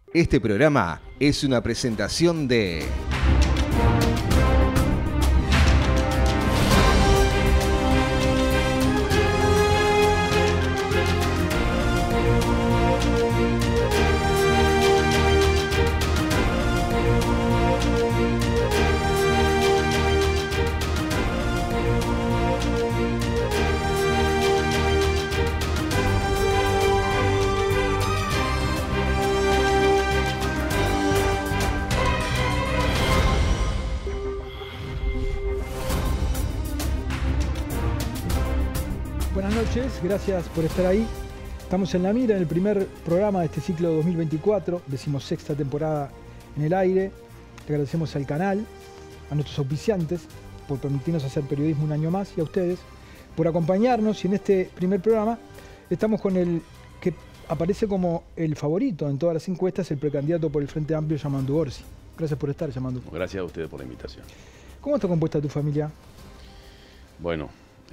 Este programa es una presentación de... Buenas noches, gracias por estar ahí. Estamos en La Mira, en el primer programa de este ciclo 2024, 16ª temporada en el aire. Le agradecemos al canal, a nuestros auspiciantes, por permitirnos hacer periodismo un año más, y a ustedes por acompañarnos. Y en este primer programa estamos con el que aparece como el favorito en todas las encuestas, el precandidato por el Frente Amplio, Yamandu Orsi. Gracias por estar, Yamandu. Gracias a ustedes por la invitación. ¿Cómo está compuesta tu familia? Bueno,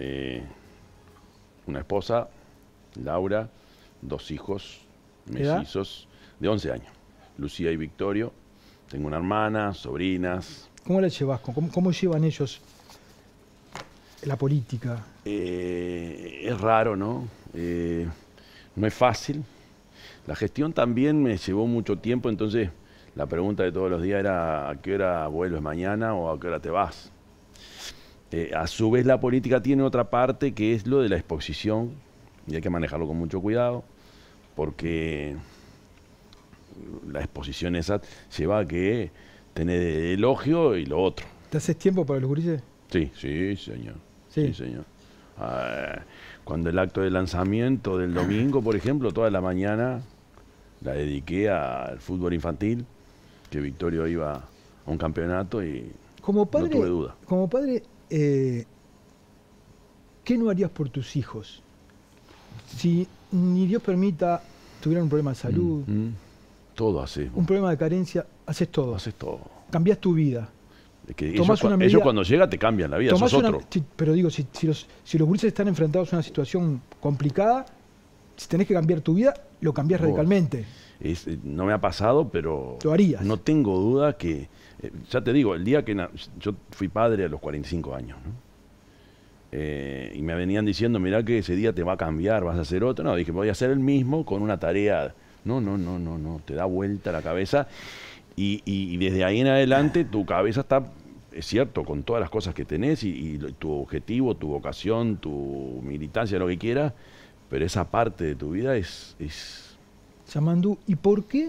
una esposa, Laura, 2 hijos mellizos de 11 años, Lucía y Victorio. Tengo una hermana, sobrinas. ¿Cómo la llevas? ¿Cómo llevan ellos la política? Es raro, ¿no? No es fácil. La gestión también me llevó mucho tiempo, entonces la pregunta de todos los días era ¿a qué hora vuelves mañana o a qué hora te vas? A su vez la política tiene otra parte que es lo de la exposición, y hay que manejarlo con mucho cuidado, porque la exposición esa lleva a que tener elogio y lo otro. ¿Te haces tiempo para los gurises? Sí, sí, señor. Sí, sí señor. Cuando el acto de lanzamiento del domingo, por ejemplo, toda la mañana la dediqué al fútbol infantil, que Victorio iba a un campeonato y como padre, no tuve duda. Como padre, ¿qué no harías por tus hijos? Si ni Dios permita tuvieran un problema de salud, todo haces. un problema de carencia, haces todo. Haces todo. Cambias tu vida. Es que Tomás una medida, ellos cuando llegan te cambian la vida, sos otro. Pero digo, si los gurises están enfrentados a una situación complicada, si tenés que cambiar tu vida, lo cambiás radicalmente. No me ha pasado, pero lo harías. No tengo duda que, ya te digo, el día que yo fui padre a los 45 años, ¿no? Y me venían diciendo, mirá que ese día te va a cambiar, vas a hacer otro. No, dije, voy a hacer el mismo con una tarea. No, te da vuelta la cabeza. Y desde ahí en adelante tu cabeza está, es cierto, con todas las cosas que tenés y tu objetivo, tu vocación, tu militancia, lo que quieras, pero esa parte de tu vida es... Yamandu, ¿y por qué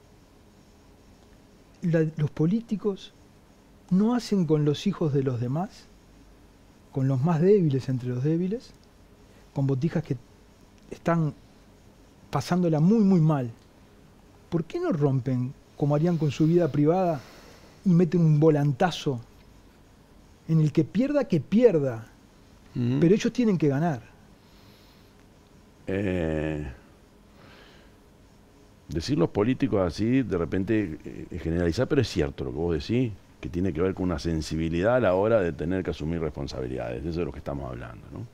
los políticos no hacen con los hijos de los demás, con los más débiles entre los débiles, con botijas que están pasándola muy, muy mal? ¿Por qué no rompen, como harían con su vida privada, y meten un volantazo en el que pierda, pero ellos tienen que ganar? Decir los políticos así, de repente generalizar, pero es cierto lo que vos decís, que tiene que ver con una sensibilidad a la hora de tener que asumir responsabilidades. De eso es lo que estamos hablando, ¿no?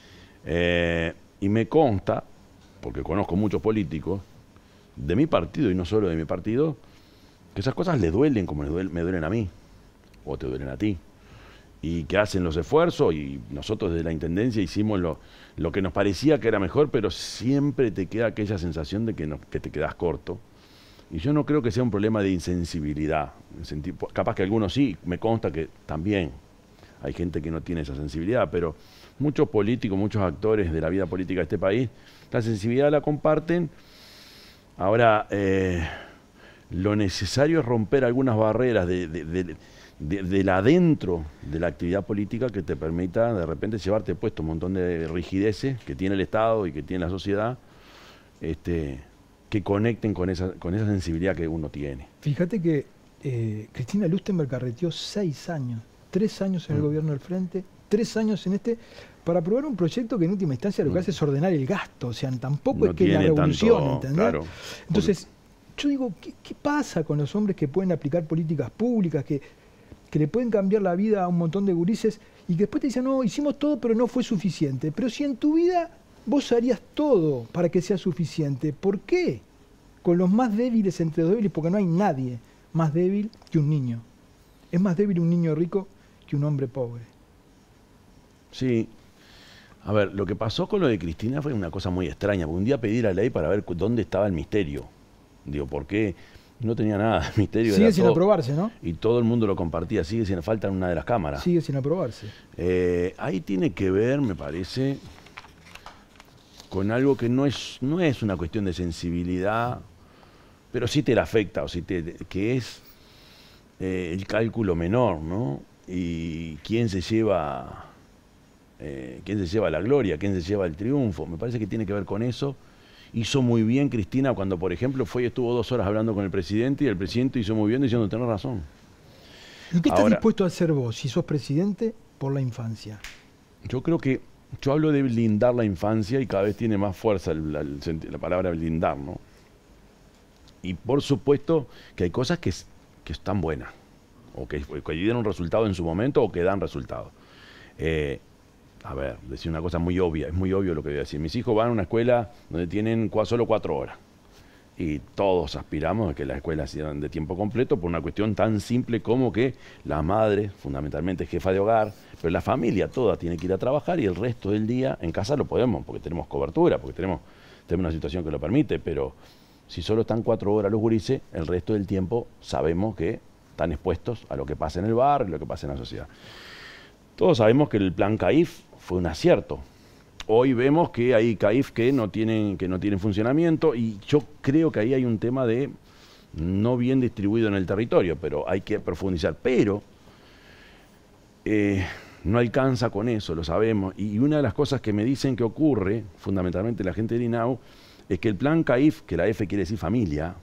Y me consta, porque conozco muchos políticos de mi partido y no solo de mi partido, que esas cosas les duelen como me duelen a mí, o te duelen a ti, y que hacen los esfuerzos, y nosotros desde la Intendencia hicimos lo que nos parecía que era mejor, pero siempre te queda aquella sensación de que te quedas corto. Y yo no creo que sea un problema de insensibilidad. Capaz que algunos sí, me consta que también hay gente que no tiene esa sensibilidad, pero muchos políticos, muchos actores de la vida política de este país, la sensibilidad la comparten. Ahora, lo necesario es romper algunas barreras del adentro de la actividad política que te permita de repente llevarte puesto un montón de rigideces que tiene el Estado y que tiene la sociedad, que conecten con esa sensibilidad que uno tiene. Fíjate que Cristina Lustenberg carreteó 6 años, 3 años en el gobierno del Frente, 3 años en para aprobar un proyecto que en última instancia lo que hace es ordenar el gasto, o sea, tampoco es que la revolución, ¿entendés? Claro, entonces, yo digo, ¿qué pasa con los hombres que pueden aplicar políticas públicas, que le pueden cambiar la vida a un montón de gurises y que después te dicen, no, hicimos todo pero no fue suficiente? Pero si en tu vida vos harías todo para que sea suficiente, ¿por qué con los más débiles entre los débiles, porque no hay nadie más débil que un niño. Es más débil un niño rico que un hombre pobre. Sí. A ver, lo que pasó con lo de Cristina fue una cosa muy extraña, porque un día pedí la ley para ver dónde estaba el misterio. Digo, ¿por qué? No tenía nada de misterio. Sigue sin aprobarse, ¿no? Y todo el mundo lo compartía, sigue sin falta en una de las cámaras. Sigue sin aprobarse. Ahí tiene que ver, me parece, con algo que no es una cuestión de sensibilidad, pero sí te la afecta, que es el cálculo menor, ¿no? Y quién se lleva la gloria, quién se lleva el triunfo. Me parece que tiene que ver con eso. Hizo muy bien Cristina cuando, por ejemplo, fue y estuvo 2 horas hablando con el presidente, y el presidente hizo muy bien diciendo, tenés razón. ¿Y qué estás dispuesto a hacer vos si sos presidente por la infancia? Yo hablo de blindar la infancia y cada vez tiene más fuerza la palabra blindar, ¿no? Y por supuesto que hay cosas que están buenas, o que dieron resultado en su momento, o que dan resultado. A ver, decir una cosa muy obvia, es muy obvio lo que voy a decir. Mis hijos van a una escuela donde tienen solo 4 horas. Y todos aspiramos a que las escuelas sean de tiempo completo por una cuestión tan simple como que la madre, fundamentalmente jefa de hogar, pero la familia toda tiene que ir a trabajar y el resto del día en casa lo podemos, porque tenemos cobertura, porque tenemos una situación que lo permite, pero si solo están 4 horas los gurises, el resto del tiempo sabemos que están expuestos a lo que pasa en el barrio, lo que pasa en la sociedad. Todos sabemos que el plan CAIF fue un acierto. Hoy vemos que hay CAIF que no tienen funcionamiento, y yo creo que ahí hay un tema de no bien distribuido en el territorio, pero hay que profundizar. Pero no alcanza con eso, lo sabemos. Y una de las cosas que me dicen que ocurre, fundamentalmente la gente de INAU, es que el plan CAIF, que la F quiere decir familia,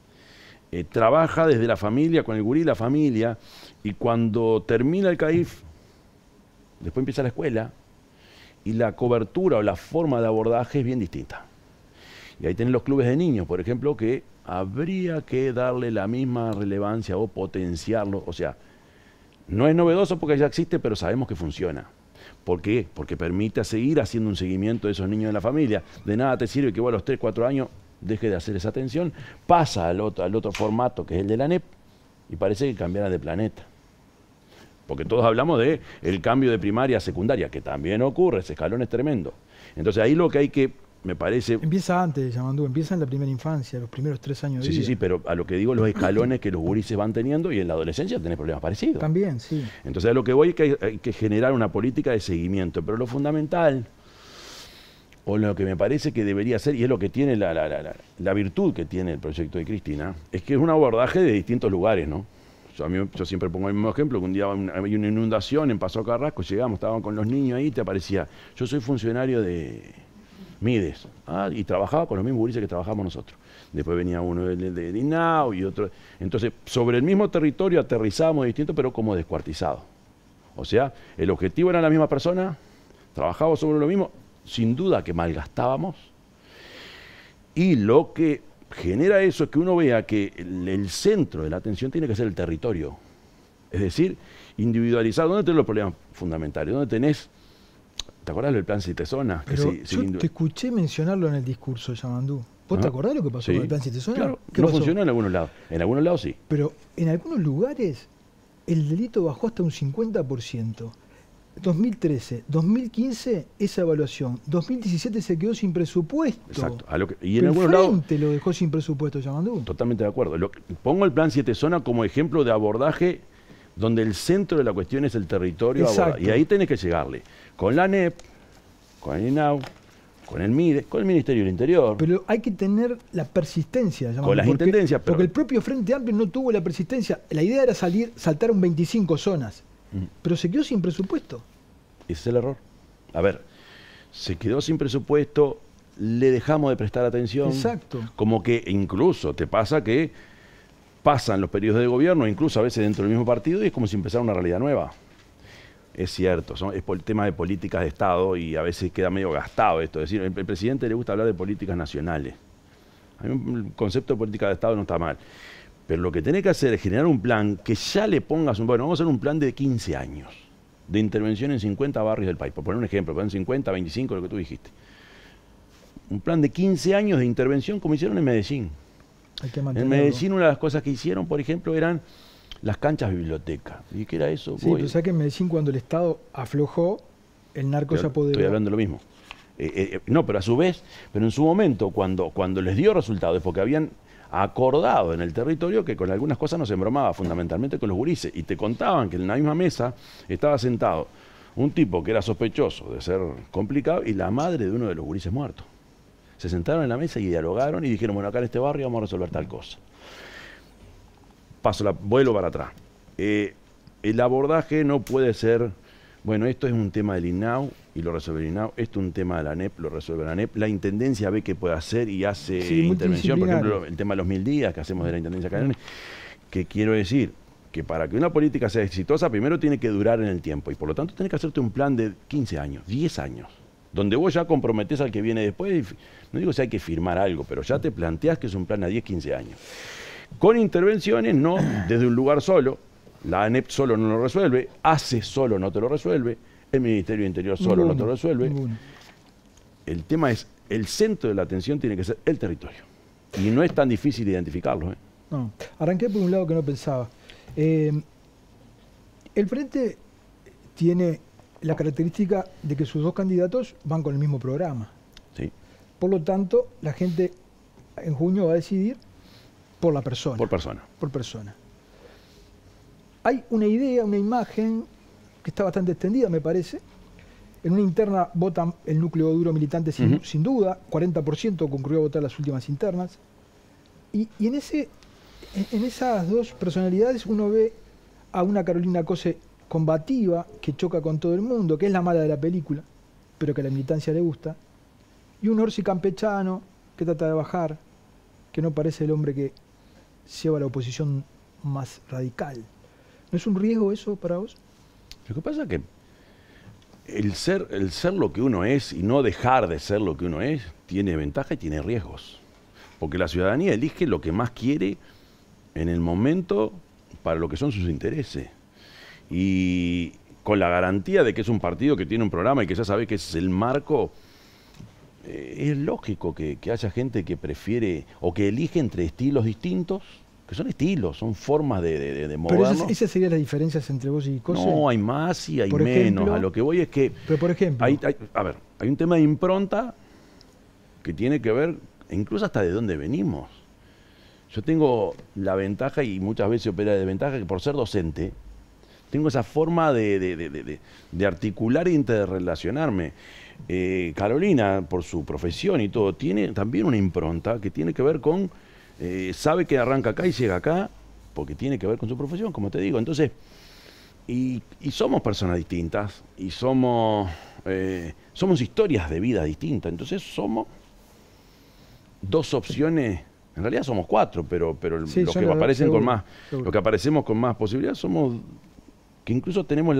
trabaja desde la familia, con el gurí y la familia, y cuando termina el CAIF, después empieza la escuela, y la cobertura o la forma de abordaje es bien distinta. Y ahí tienen los clubes de niños, por ejemplo, que habría que darle la misma relevancia o potenciarlo. O sea, no es novedoso porque ya existe, pero sabemos que funciona. ¿Por qué? Porque permite seguir haciendo un seguimiento de esos niños en la familia. De nada te sirve que vos a los 3, 4 años dejes de hacer esa atención, pasa al otro formato, que es el de la NEP, y parece que cambiara de planeta. Porque todos hablamos de el cambio de primaria a secundaria, que también ocurre, ese escalón es tremendo. Entonces ahí lo que hay que, me parece... Empieza antes, Yamandú, empieza en la primera infancia, los primeros 3 años de vida. Sí, pero a lo que digo, los escalones que los gurises van teniendo, y en la adolescencia tenés problemas parecidos. También, sí. Entonces a lo que voy es que hay que generar una política de seguimiento, pero lo fundamental, o lo que me parece que debería ser, y es lo que tiene la virtud que tiene el proyecto de Cristina, es que es un abordaje de distintos lugares, ¿no? Yo siempre pongo el mismo ejemplo, que un día había una inundación en Paso Carrasco, llegamos, estaban con los niños ahí, te aparecía, yo soy funcionario de Mides, y trabajaba con los mismos gurises que trabajamos nosotros. Después venía uno de INAU y otro. Entonces, sobre el mismo territorio aterrizábamos distinto, pero como descuartizado. O sea, el objetivo era la misma persona, trabajábamos sobre lo mismo, sin duda que malgastábamos, y lo que genera eso es que uno vea que el centro de la atención tiene que ser el territorio. Es decir, individualizar. ¿Dónde tenés los problemas fundamentales? ¿Dónde tenés? ¿Te acordás del plan Siete Zonas? Pero yo te escuché mencionarlo en el discurso, Yamandú. ¿Vos te acordás lo que pasó con el plan Siete Zonas? Claro, no funcionó en algunos lados. En algunos lados sí. Pero en algunos lugares el delito bajó hasta un 50%. 2013, 2015 esa evaluación, 2017 se quedó sin presupuesto. Exacto. Y en algunos lados lo dejó sin presupuesto, Yamandú. Totalmente de acuerdo. Pongo el plan Siete Zonas como ejemplo de abordaje donde el centro de la cuestión es el territorio. Y ahí tenés que llegarle con la NEP, con el INAU, con el MIDE, con el Ministerio del Interior. Pero hay que tener la persistencia, Yamandú, con las intendencias. Porque el propio Frente Amplio no tuvo la persistencia. La idea era saltar un 25 zonas. Pero se quedó sin presupuesto. Ese es el error. A ver, se quedó sin presupuesto, le dejamos de prestar atención. Exacto. Como que incluso te pasa que pasan los periodos de gobierno, incluso a veces dentro del mismo partido, y es como si empezara una realidad nueva. Es cierto, es por el tema de políticas de Estado y a veces queda medio gastado esto. Es decir, el presidente le gusta hablar de políticas nacionales. A mí el concepto de política de Estado no está mal. Pero lo que tiene que hacer es generar un plan que ya le pongas, bueno, vamos a hacer un plan de 15 años de intervención en 50 barrios del país. Por poner un ejemplo, ponen 50, 25, lo que tú dijiste. Un plan de 15 años de intervención como hicieron en Medellín. Hay que En mantenerlo. Medellín una de las cosas que hicieron, por ejemplo, eran las canchas biblioteca. ¿Y qué era eso? Sí, pero sabes que en Medellín cuando el Estado aflojó, el narco se apoderó. Estoy hablando de lo mismo. No, pero a su vez, pero en su momento, cuando les dio resultados, es porque habían acordado en el territorio que con algunas cosas no se embromaba, fundamentalmente con los gurises, y te contaban que en la misma mesa estaba sentado un tipo que era sospechoso de ser complicado y la madre de uno de los gurises muertos. Se sentaron en la mesa y dialogaron y dijeron, bueno, acá en este barrio vamos a resolver tal cosa. Vuelo para atrás. El abordaje no puede ser, bueno, esto es un tema del INAU y lo resuelve el INAU, esto es un tema de la ANEP, lo resuelve la ANEP, la Intendencia ve qué puede hacer y hace intervención, por ejemplo, el tema de los 1000 días que hacemos de la Intendencia Canelones, que quiero decir que para que una política sea exitosa, primero tiene que durar en el tiempo y por lo tanto tenés que hacerte un plan de 15 años, 10 años, donde vos ya comprometés al que viene después, no digo si hay que firmar algo, pero ya te planteás que es un plan a 10, 15 años. Con intervenciones, no desde un lugar solo, la ANEP solo no lo resuelve, ACE solo no te lo resuelve, el Ministerio de Interior solo no te lo resuelve. El tema es, el centro de la atención tiene que ser el territorio. Y no es tan difícil identificarlo. No, arranqué por un lado que no pensaba. El Frente tiene la característica de que sus dos candidatos van con el mismo programa. Sí. Por lo tanto, la gente en junio va a decidir por la persona. Por persona. Por persona. Hay una idea, una imagen que está bastante extendida, me parece. En una interna votan el núcleo duro militante sin duda, 40% concluyó a votar las últimas internas. Y en esas dos personalidades uno ve a una Carolina Cose combativa, que choca con todo el mundo, que es la mala de la película, pero que a la militancia le gusta, y un Orsi campechano que trata de bajar, que no parece el hombre que lleva a la oposición más radical. ¿No es un riesgo eso para vos? Lo que pasa es que el ser lo que uno es y no dejar de ser lo que uno es, tiene ventaja y tiene riesgos. Porque la ciudadanía elige lo que más quiere en el momento para lo que son sus intereses. Y con la garantía de que es un partido que tiene un programa y que ya sabe que es el marco, es lógico que haya gente que prefiere o que elige entre estilos distintos, que son estilos, son formas de movernos. Pero esas serían las diferencias entre vos y Cose. No, hay más y hay por menos. Ejemplo, a lo que voy es que... Pero por ejemplo... hay un tema de impronta que tiene que ver incluso hasta de dónde venimos. Yo tengo la ventaja, y muchas veces opera de desventaja, que por ser docente, tengo esa forma de articular e interrelacionarme. Carolina, por su profesión y todo, tiene también una impronta que tiene que ver con... sabe que arranca acá y llega acá, porque tiene que ver con su profesión, como te digo. Entonces, y somos personas distintas, y somos historias de vida distintas. Entonces somos dos opciones, en realidad somos cuatro, pero sí, los que aparecen con más, los que aparecemos con más posibilidad somos, que incluso tenemos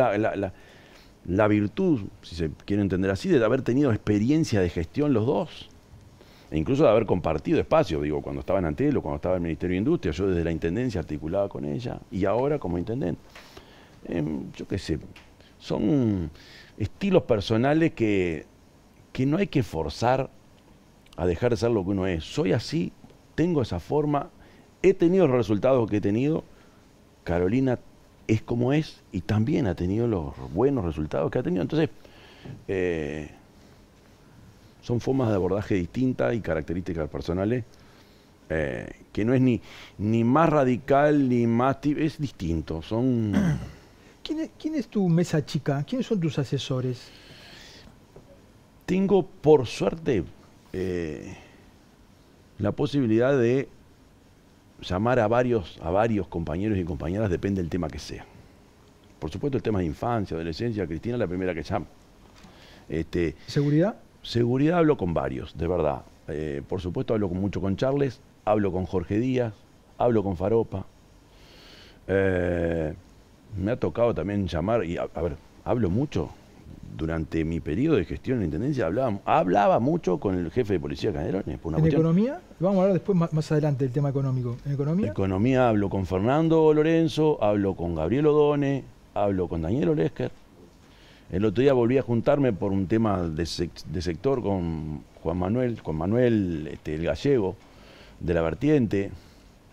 la virtud, si se quiere entender así, de haber tenido experiencia de gestión los dos. E incluso de haber compartido espacio, digo, cuando estaba en Antel o cuando estaba en el Ministerio de Industria, yo desde la Intendencia articulaba con ella, y ahora como intendente. Yo qué sé, son estilos personales que no hay que forzar a dejar de ser lo que uno es. Soy así, tengo esa forma, he tenido los resultados que he tenido, Carolina es como es, y también ha tenido los buenos resultados que ha tenido. Entonces, son formas de abordaje distintas y características personales que no es ni más radical ni más... es distinto, son... ¿Quién es tu mesa chica? ¿Quiénes son tus asesores? Tengo, por suerte, la posibilidad de llamar a varios compañeros y compañeras, depende del tema que sea. Por supuesto, el tema de infancia, adolescencia, Cristina es la primera que llamo. ¿Seguridad? Seguridad hablo con varios, de verdad. Por supuesto hablo mucho con Charles, hablo con Jorge Díaz, hablo con Faropa. Me ha tocado también llamar, y hablo mucho. Durante mi periodo de gestión en la Intendencia hablaba mucho con el jefe de policía Canelones. ¿En economía? Vamos a hablar después más adelante del tema económico. ¿En economía? Economía hablo con Fernando Lorenzo, hablo con Gabriel Odone, hablo con Daniel Olesker. El otro día volví a juntarme por un tema de sector con Juan Manuel, el gallego, de la vertiente.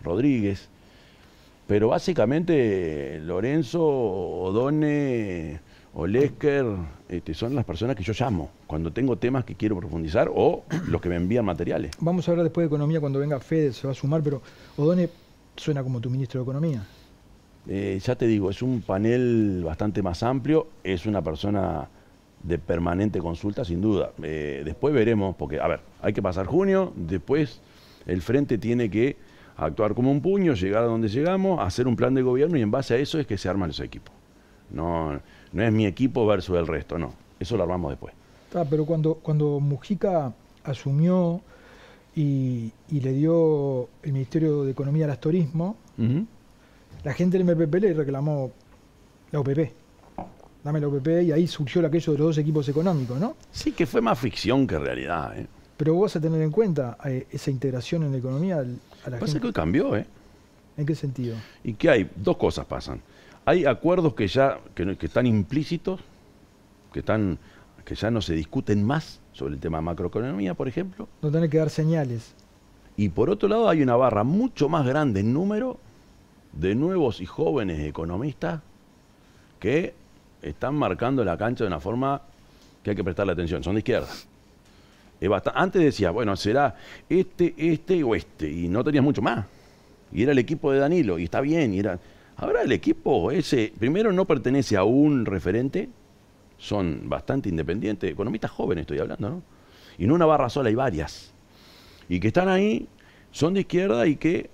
Rodríguez. Pero básicamente Lorenzo, Odone, Olesker, son las personas que yo llamo cuando tengo temas que quiero profundizar o los que me envían materiales. Vamos a hablar después de economía cuando venga Fede, se va a sumar, pero Odone suena como tu ministro de Economía. Ya te digo, es un panel bastante más amplio, es una persona de permanente consulta, sin duda. Después veremos, porque, a ver, hay que pasar junio, después el frente tiene que actuar como un puño, llegar a donde llegamos, hacer un plan de gobierno y en base a eso es que se arman los equipos. No es mi equipo versus el resto, no. Eso lo armamos después. Pero cuando Mujica asumió y le dio el Ministerio de Economía al Astorismo, la gente del MPP le reclamó la OPP. Dame la OPP y ahí surgió aquello de los dos equipos económicos, ¿no? Sí, que fue más ficción que realidad, ¿eh? Pero vos vas a tener en cuenta esa integración en la economía a la gente. Pasa que hoy cambió, ¿eh? ¿En qué sentido? ¿Y qué hay? Dos cosas pasan. Hay acuerdos que están implícitos, que ya no se discuten más sobre el tema de macroeconomía, por ejemplo. No tenés que dar señales. Y por otro lado hay una barra mucho más grande en número de nuevos y jóvenes economistas que están marcando la cancha de una forma que hay que prestarle atención. Son de izquierda. Antes decía, bueno, será este o este, y no tenías mucho más. Y era el equipo de Danilo, y está bien. Ahora el equipo ese, primero no pertenece a un referente, son bastante independientes, economistas jóvenes estoy hablando, ¿no? Y no una barra sola, hay varias. Y que están ahí, son de izquierda y que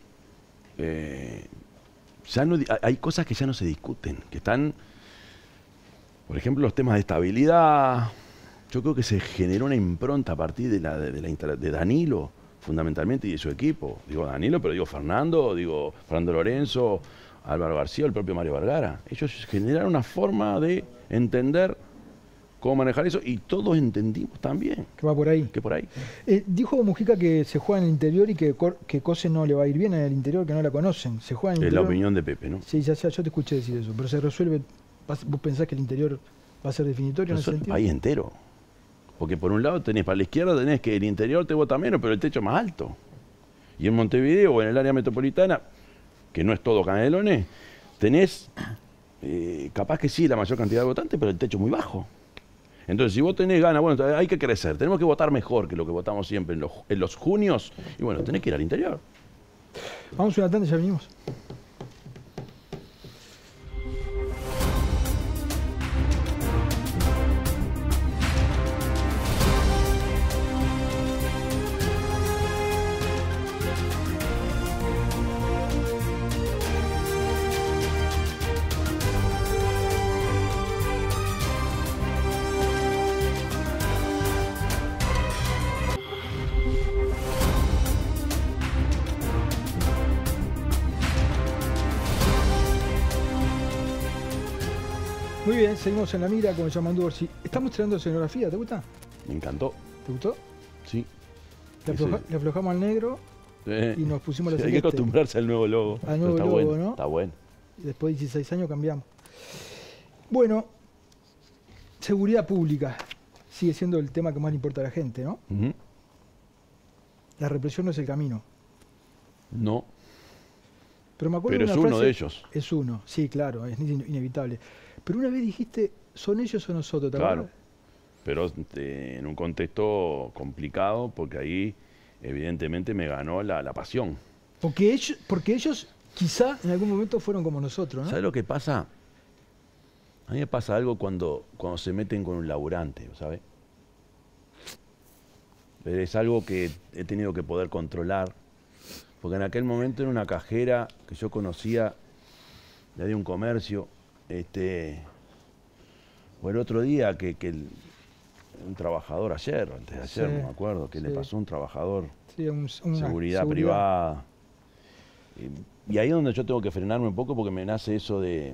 hay cosas que ya no se discuten, que están, por ejemplo, los temas de estabilidad. Yo creo que se generó una impronta a partir de Danilo, fundamentalmente, y de su equipo. Digo Danilo, pero digo Fernando Lorenzo, Álvaro García, el propio Mario Vergara. Ellos generaron una forma de entender cómo manejar eso y todos entendimos también. Que va por ahí. Que por ahí. Dijo Mujica que se juega en el interior y que Cose no le va a ir bien en el interior, que no la conocen. Se juega en el interior. Es la opinión de Pepe, ¿no? Sí, ya, yo te escuché decir eso, pero se resuelve. ¿Vos pensás que el interior va a ser definitorio en ese sentido? El país entero. Porque por un lado tenés para la izquierda, tenés que el interior te vota menos, pero el techo más alto. Y en Montevideo o en el área metropolitana, que no es todo Canelones, tenés capaz que sí la mayor cantidad de votantes, pero el techo muy bajo. Entonces, si vos tenés ganas, bueno, hay que crecer, tenemos que votar mejor que lo que votamos siempre en los junios, y bueno, tenés que ir al interior. Vamos a una tanda y ya venimos. Muy bien, seguimos en la mira con Yamandu Orsi. Estamos estrenando escenografía, ¿te gusta? Me encantó. ¿Te gustó? Sí. Le aflojamos al negro y nos pusimos la hay que celeste. acostumbrarse al nuevo logo. Al nuevo está logo, bueno, ¿no? Está bueno. Y después de 16 años cambiamos. Bueno, seguridad pública sigue siendo el tema que más le importa a la gente, ¿no? La represión no es el camino. No. Pero me acuerdo Pero de es una uno frase, de ellos. Es uno, sí, claro, es inevitable. Pero una vez dijiste, ¿son ellos o nosotros? ¿Te Claro. acuerdas? Pero en un contexto complicado, porque ahí evidentemente me ganó la pasión. Porque ellos quizá en algún momento fueron como nosotros, ¿no? ¿Sabes lo que pasa? A mí me pasa algo cuando se meten con un laburante, ¿sabes? Es algo que he tenido que poder controlar, porque en aquel momento era una cajera que yo conocía de un comercio, o el otro día que un trabajador ayer, o antes de ayer, Sí, no me acuerdo, que le sí. pasó a un trabajador, Sí, seguridad privada. Y ahí es donde yo tengo que frenarme un poco porque me nace eso de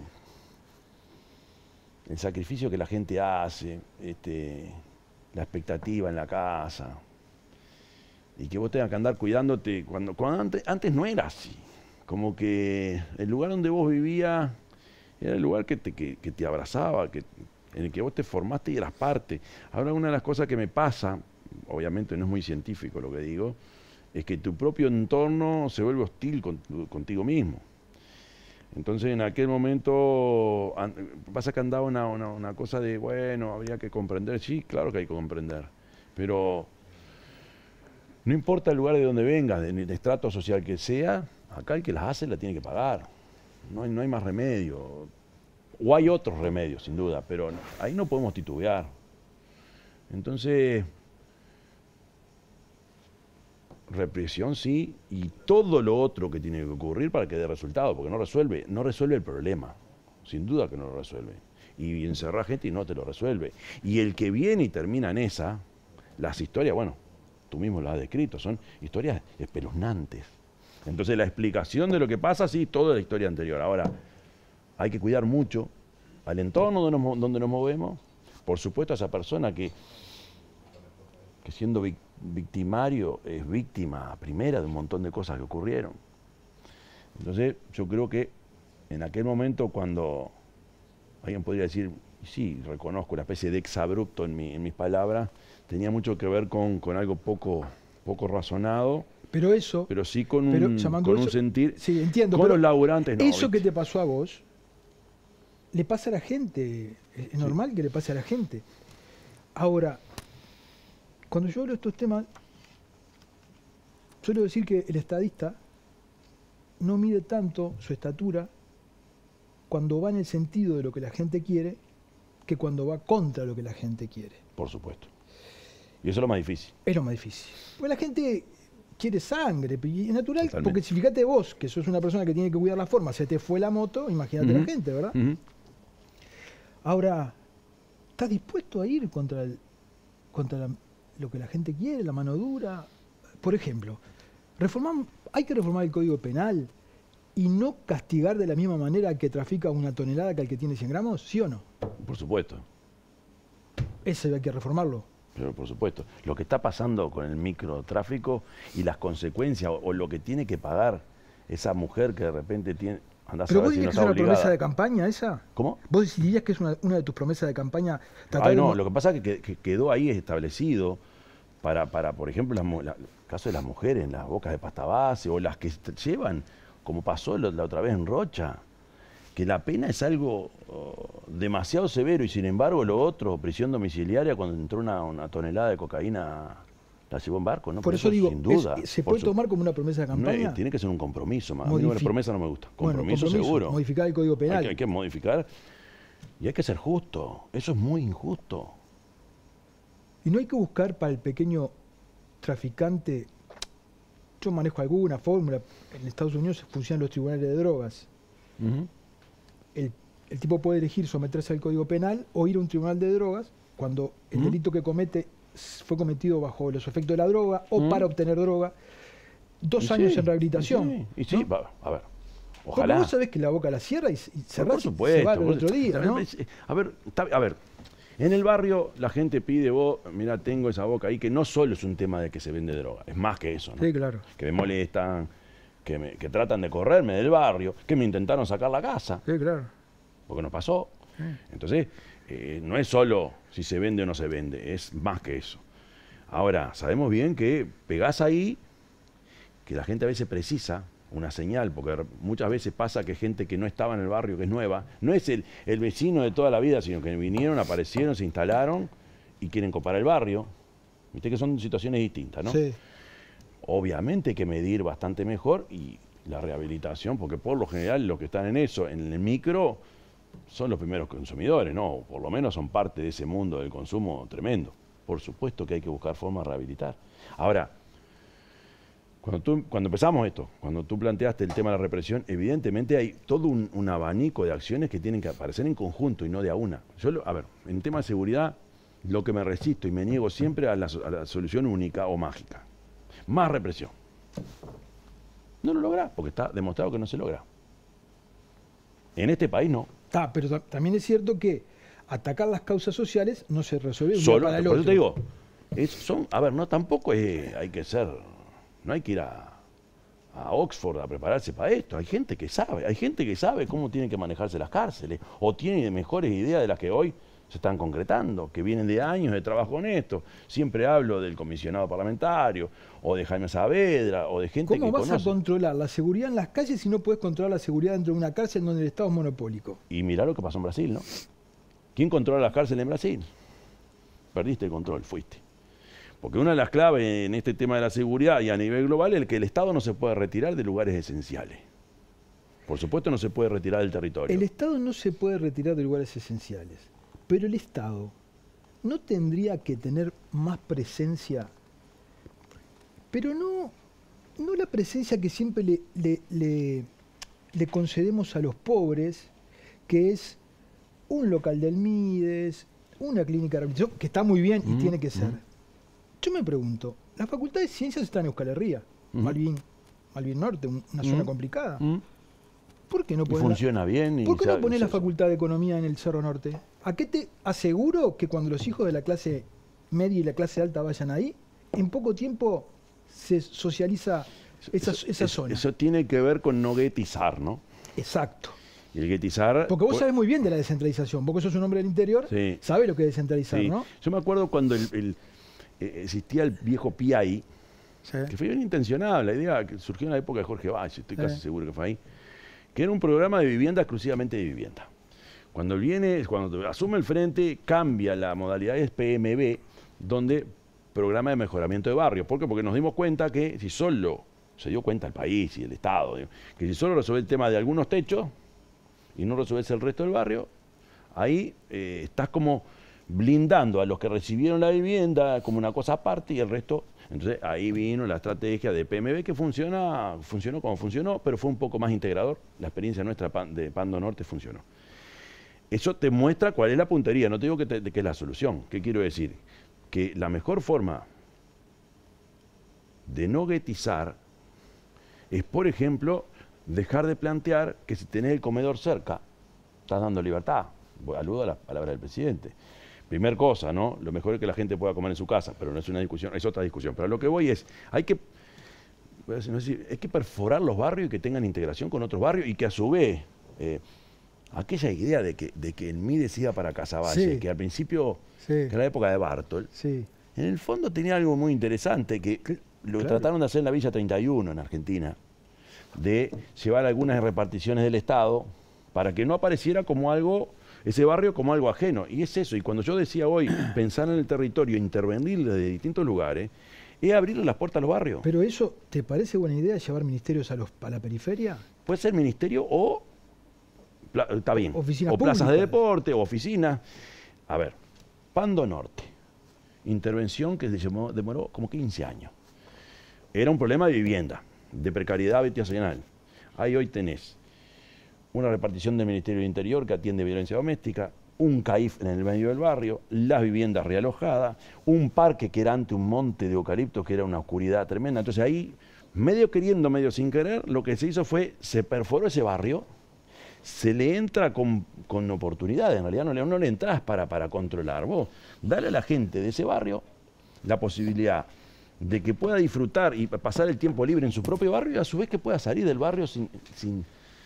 el sacrificio que la gente hace, la expectativa en la casa, y que vos tengas que andar cuidándote cuando antes no era así. Como que el lugar donde vos vivías era el lugar que te abrazaba, en el que vos te formaste y eras parte. Ahora una de las cosas que me pasa, obviamente no es muy científico lo que digo, es que tu propio entorno se vuelve hostil contigo mismo. Entonces en aquel momento pasa que andaba una cosa de, bueno, habría que comprender. Sí, claro que hay que comprender, pero no importa el lugar de donde vengas, del estrato social que sea, acá el que las hace la tiene que pagar. No hay más remedio. O hay otros remedios, sin duda, pero ahí no podemos titubear. Entonces, represión sí, y todo lo otro que tiene que ocurrir para que dé resultado, porque no resuelve el problema, sin duda que no lo resuelve. Y encerrar gente y no te lo resuelve. Y el que viene y termina en esa, las historias, bueno, tú mismo las has descrito, son historias espeluznantes. Entonces la explicación de lo que pasa, sí, toda la historia anterior. Ahora, hay que cuidar mucho al entorno donde nos movemos, por supuesto a esa persona que siendo victimario es víctima primera de un montón de cosas que ocurrieron. Entonces yo creo que en aquel momento cuando alguien podría decir, sí, reconozco una especie de exabrupto en mis palabras, tenía mucho que ver con algo poco razonado, pero sí con un sentir, sí, entiendo, con los laburantes no. Eso que te pasó a vos, le pasa a la gente, es normal que le pase a la gente. Ahora, cuando yo hablo de estos temas, suelo decir que el estadista no mide tanto su estatura cuando va en el sentido de lo que la gente quiere que cuando va contra lo que la gente quiere. Por supuesto. Y eso es lo más difícil. Es lo más difícil. Pues la gente quiere sangre, y es natural. Totalmente. Porque si fíjate vos, que sos una persona que tiene que cuidar la forma, se te fue la moto, imagínate la gente, ¿verdad? Ahora, ¿estás dispuesto a ir contra lo que la gente quiere, la mano dura? Por ejemplo, hay que reformar el Código Penal y no castigar de la misma manera al que trafica una tonelada que al que tiene 100 gramos, ¿sí o no? Por supuesto. Ese hay que reformarlo. Pero por supuesto. Lo que está pasando con el microtráfico y las consecuencias o lo que tiene que pagar esa mujer que de repente tiene... ¿Pero vos dirías que es una promesa de campaña esa? ¿Cómo? ¿Vos dirías que es una de tus promesas de campaña? No, lo que pasa es que quedó ahí establecido para por ejemplo, el caso de las mujeres en las bocas de pasta base o las que llevan, como pasó la otra vez en Rocha, que la pena es algo demasiado severo y sin embargo lo otro, prisión domiciliaria, cuando entró una tonelada de cocaína, la llevó en barco, ¿no? Por eso digo, sin duda. ¿se puede tomar como una promesa de campaña? No, tiene que ser un compromiso. A mí una promesa no me gusta. Compromiso seguro. Modificar el Código Penal. Hay que modificar y hay que ser justo. Eso es muy injusto. Y no hay que buscar para el pequeño traficante. Yo manejo alguna fórmula. En Estados Unidos funcionan los tribunales de drogas. El tipo puede elegir someterse al Código Penal o ir a un tribunal de drogas cuando el delito que comete fue cometido bajo los efectos de la droga o para obtener droga. 2 años en rehabilitación. ¿no? A ver, ojalá. Porque vos sabés que la boca la cierra y cerrás, por supuesto, se va el otro día, ¿no? A ver, en el barrio la gente pide, vos, mirá, tengo esa boca ahí, que no solo es un tema de que se vende droga, es más que eso, ¿no? Sí, claro. Que me molestan, que tratan de correrme del barrio, que me intentaron sacar la casa. Sí, claro. Porque nos pasó. Entonces, no es solo si se vende o no se vende, es más que eso. Ahora, sabemos bien que pegás ahí, que la gente a veces precisa una señal, porque muchas veces pasa que gente que no estaba en el barrio, que es nueva, no es el vecino de toda la vida, sino que vinieron, aparecieron, se instalaron y quieren copar el barrio. Viste que son situaciones distintas, ¿no? Sí. Obviamente hay que medir bastante mejor y la rehabilitación, porque por lo general los que están en eso, en el micro, son los primeros consumidores, ¿no? Por lo menos son parte de ese mundo del consumo tremendo. Por supuesto que hay que buscar formas de rehabilitar. Ahora, cuando empezamos esto, cuando tú planteaste el tema de la represión, evidentemente hay todo un abanico de acciones que tienen que aparecer en conjunto y no de a una. A ver, en tema de seguridad, lo que me resisto y me niego siempre a la solución única o mágica. Más represión. No lo logra, porque está demostrado que no se logra. En este país no. Pero también es cierto que atacar las causas sociales no se resuelve de un día para el por otro. eso te digo, a ver, no tampoco hay que ser, no hay que ir a Oxford a prepararse para esto. Hay gente que sabe cómo tienen que manejarse las cárceles, o tiene mejores ideas de las que hoy se están concretando, que vienen de años de trabajo en esto. Siempre hablo del comisionado parlamentario, o de Jaime Saavedra, o de gente que conoce. ¿Cómo vas a controlar la seguridad en las calles si no puedes controlar la seguridad dentro de una cárcel donde el Estado es monopólico? Y mirá lo que pasó en Brasil, ¿no? ¿Quién controla las cárceles en Brasil? Perdiste el control, fuiste. Porque una de las claves en este tema de la seguridad y a nivel global es que el Estado no se puede retirar de lugares esenciales. Por supuesto no se puede retirar del territorio. El Estado no se puede retirar de lugares esenciales, pero el Estado no tendría que tener más presencia, pero no la presencia que siempre le concedemos a los pobres, que es un local del Mides, una clínica de rehabilitación, que está muy bien y tiene que ser. Yo me pregunto, la Facultad de Ciencias está en Euskal Herria, Malvin Norte, una zona complicada. ¿Por qué no pones funciona bien? ¿Por qué no pones la Facultad de Economía en el Cerro Norte? ¿A qué te aseguro que cuando los hijos de la clase media y la clase alta vayan ahí, en poco tiempo se socializa esa zona? Eso tiene que ver con no guetizar, ¿no? Exacto. Y el guetizar... Porque vos sabés muy bien de la descentralización. Vos que sos un hombre del interior, sí, sabés lo que es descentralizar, sí, ¿no? Yo me acuerdo cuando existía el viejo PIAI, sí, que fue bien intencionada, la idea que surgió en la época de Jorge Valle, estoy casi seguro que fue ahí, que era un programa de vivienda exclusivamente de vivienda. Cuando asume el frente, cambia la modalidad, es PMB, donde programa de mejoramiento de barrios. ¿Por qué? Porque nos dimos cuenta que si solo, se dio cuenta el país y el Estado, que si solo resuelve el tema de algunos techos y no resuelves el resto del barrio, ahí estás como blindando a los que recibieron la vivienda como una cosa aparte y el resto. Entonces ahí vino la estrategia de PMB que funcionó como funcionó, pero fue un poco más integrador. La experiencia nuestra de Pando Norte funcionó. Eso te muestra cuál es la puntería, no te digo que es la solución. ¿Qué quiero decir? Que la mejor forma de no guetizar es, por ejemplo, dejar de plantear que si tenés el comedor cerca, estás dando libertad. Aludo a las palabras del presidente. Primer cosa, ¿no? Lo mejor es que la gente pueda comer en su casa, pero no es una discusión, es otra discusión. Pero a lo que voy es, hay que perforar los barrios y que tengan integración con otros barrios y que a su vez, aquella idea de que el Mides iba para Casaballe, sí, que al principio, que en la época de Bartol, sí, en el fondo tenía algo muy interesante, que lo trataron de hacer en la Villa 31 en Argentina, de llevar algunas reparticiones del Estado para que no apareciera como algo, ese barrio como algo ajeno. Y es eso, y cuando yo decía hoy, pensar en el territorio, intervenir desde distintos lugares, es abrirle las puertas a los barrios. ¿Pero eso te parece buena idea, llevar ministerios a la periferia? Puede ser ministerio o, está bien, oficinas o plazas públicas de deporte, o oficinas. A ver, Pando Norte, intervención que demoró como 15 años. Era un problema de vivienda, de precariedad habitacional. Ahí hoy tenés una repartición del Ministerio del Interior que atiende violencia doméstica, un CAIF en el medio del barrio, las viviendas realojadas, un parque que era antes un monte de eucaliptos que era una oscuridad tremenda. Entonces ahí, medio queriendo, medio sin querer, lo que se hizo fue, se perforó ese barrio, se le entra con oportunidades, en realidad no le entras para controlar. Vos, dale a la gente de ese barrio la posibilidad de que pueda disfrutar y pasar el tiempo libre en su propio barrio y a su vez que pueda salir del barrio sin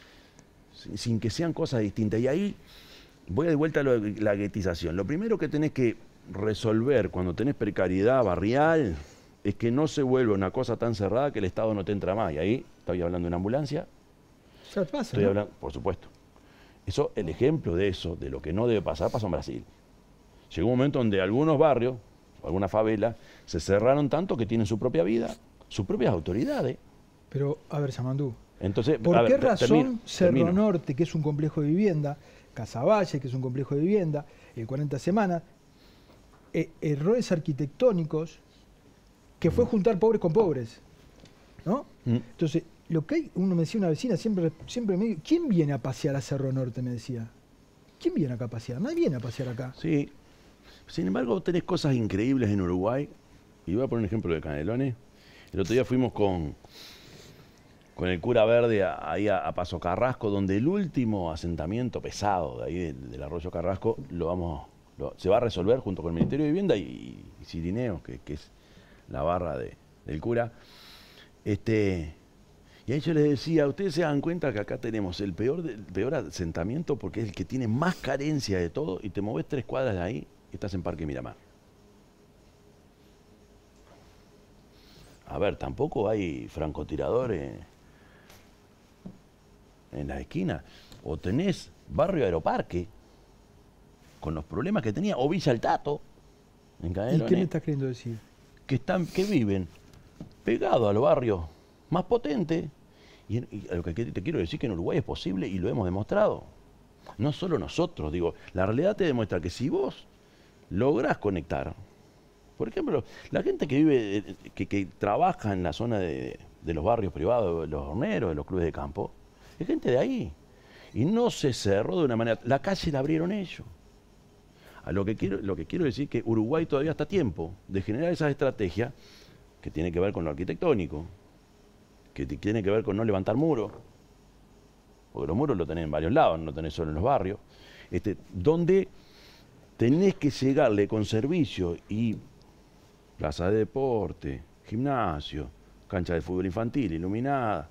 que sean cosas distintas. Y ahí voy de vuelta a la guetización. Lo primero que tenés que resolver cuando tenés precariedad barrial es que no se vuelva una cosa tan cerrada que el Estado no te entra más. Y ahí estoy hablando de una ambulancia. Ya pasa, estoy hablando, por supuesto. Eso, el ejemplo de eso, de lo que no debe pasar, pasó en Brasil. Llegó un momento donde algunos barrios, algunas favelas, se cerraron tanto que tienen su propia vida, sus propias autoridades. Pero, a ver, Samandú, entonces, ¿por qué razón Cerro Norte, que es un complejo de vivienda, Casaballe, que es un complejo de vivienda, 40 Semanas, errores arquitectónicos, que fue juntar pobres con pobres, ¿no? Entonces, lo que hay, uno me decía, una vecina, siempre me dice, ¿quién viene a pasear a Cerro Norte? Me decía. ¿Quién viene acá a pasear? Nadie viene a pasear acá. Sí. Sin embargo, tenés cosas increíbles en Uruguay. Y voy a poner un ejemplo de Canelones. El otro día fuimos con el cura Verde ahí a Paso Carrasco, donde el último asentamiento pesado de ahí del Arroyo Carrasco se va a resolver junto con el Ministerio de Vivienda y Cirineo, que es la barra del cura. Y Y ahí yo les decía, ustedes se dan cuenta que acá tenemos el peor asentamiento porque es el que tiene más carencia de todo y te moves 3 cuadras de ahí y estás en Parque Miramar. A ver, tampoco hay francotiradores en la esquina. O tenés Barrio Aeroparque, con los problemas que tenía, o Villa El Tato, en Canelones. ¿Y qué me estás queriendo decir? Que viven pegados a los barrios más potentes. Y lo que te quiero decir que en Uruguay es posible y lo hemos demostrado. No solo nosotros, digo, la realidad te demuestra que si vos lográs conectar, por ejemplo, la gente que vive, que trabaja en la zona de los barrios privados, de los horneros, de los clubes de campo, es gente de ahí. Y no se cerró de una manera, la calle la abrieron ellos. Lo que quiero decir es que Uruguay todavía está a tiempo de generar esas estrategias que tienen que ver con lo arquitectónico, que tiene que ver con no levantar muros, porque los muros los tenés en varios lados, no los tenés solo en los barrios, donde tenés que llegarle con servicio y plaza de deporte, gimnasio, cancha de fútbol infantil, iluminada.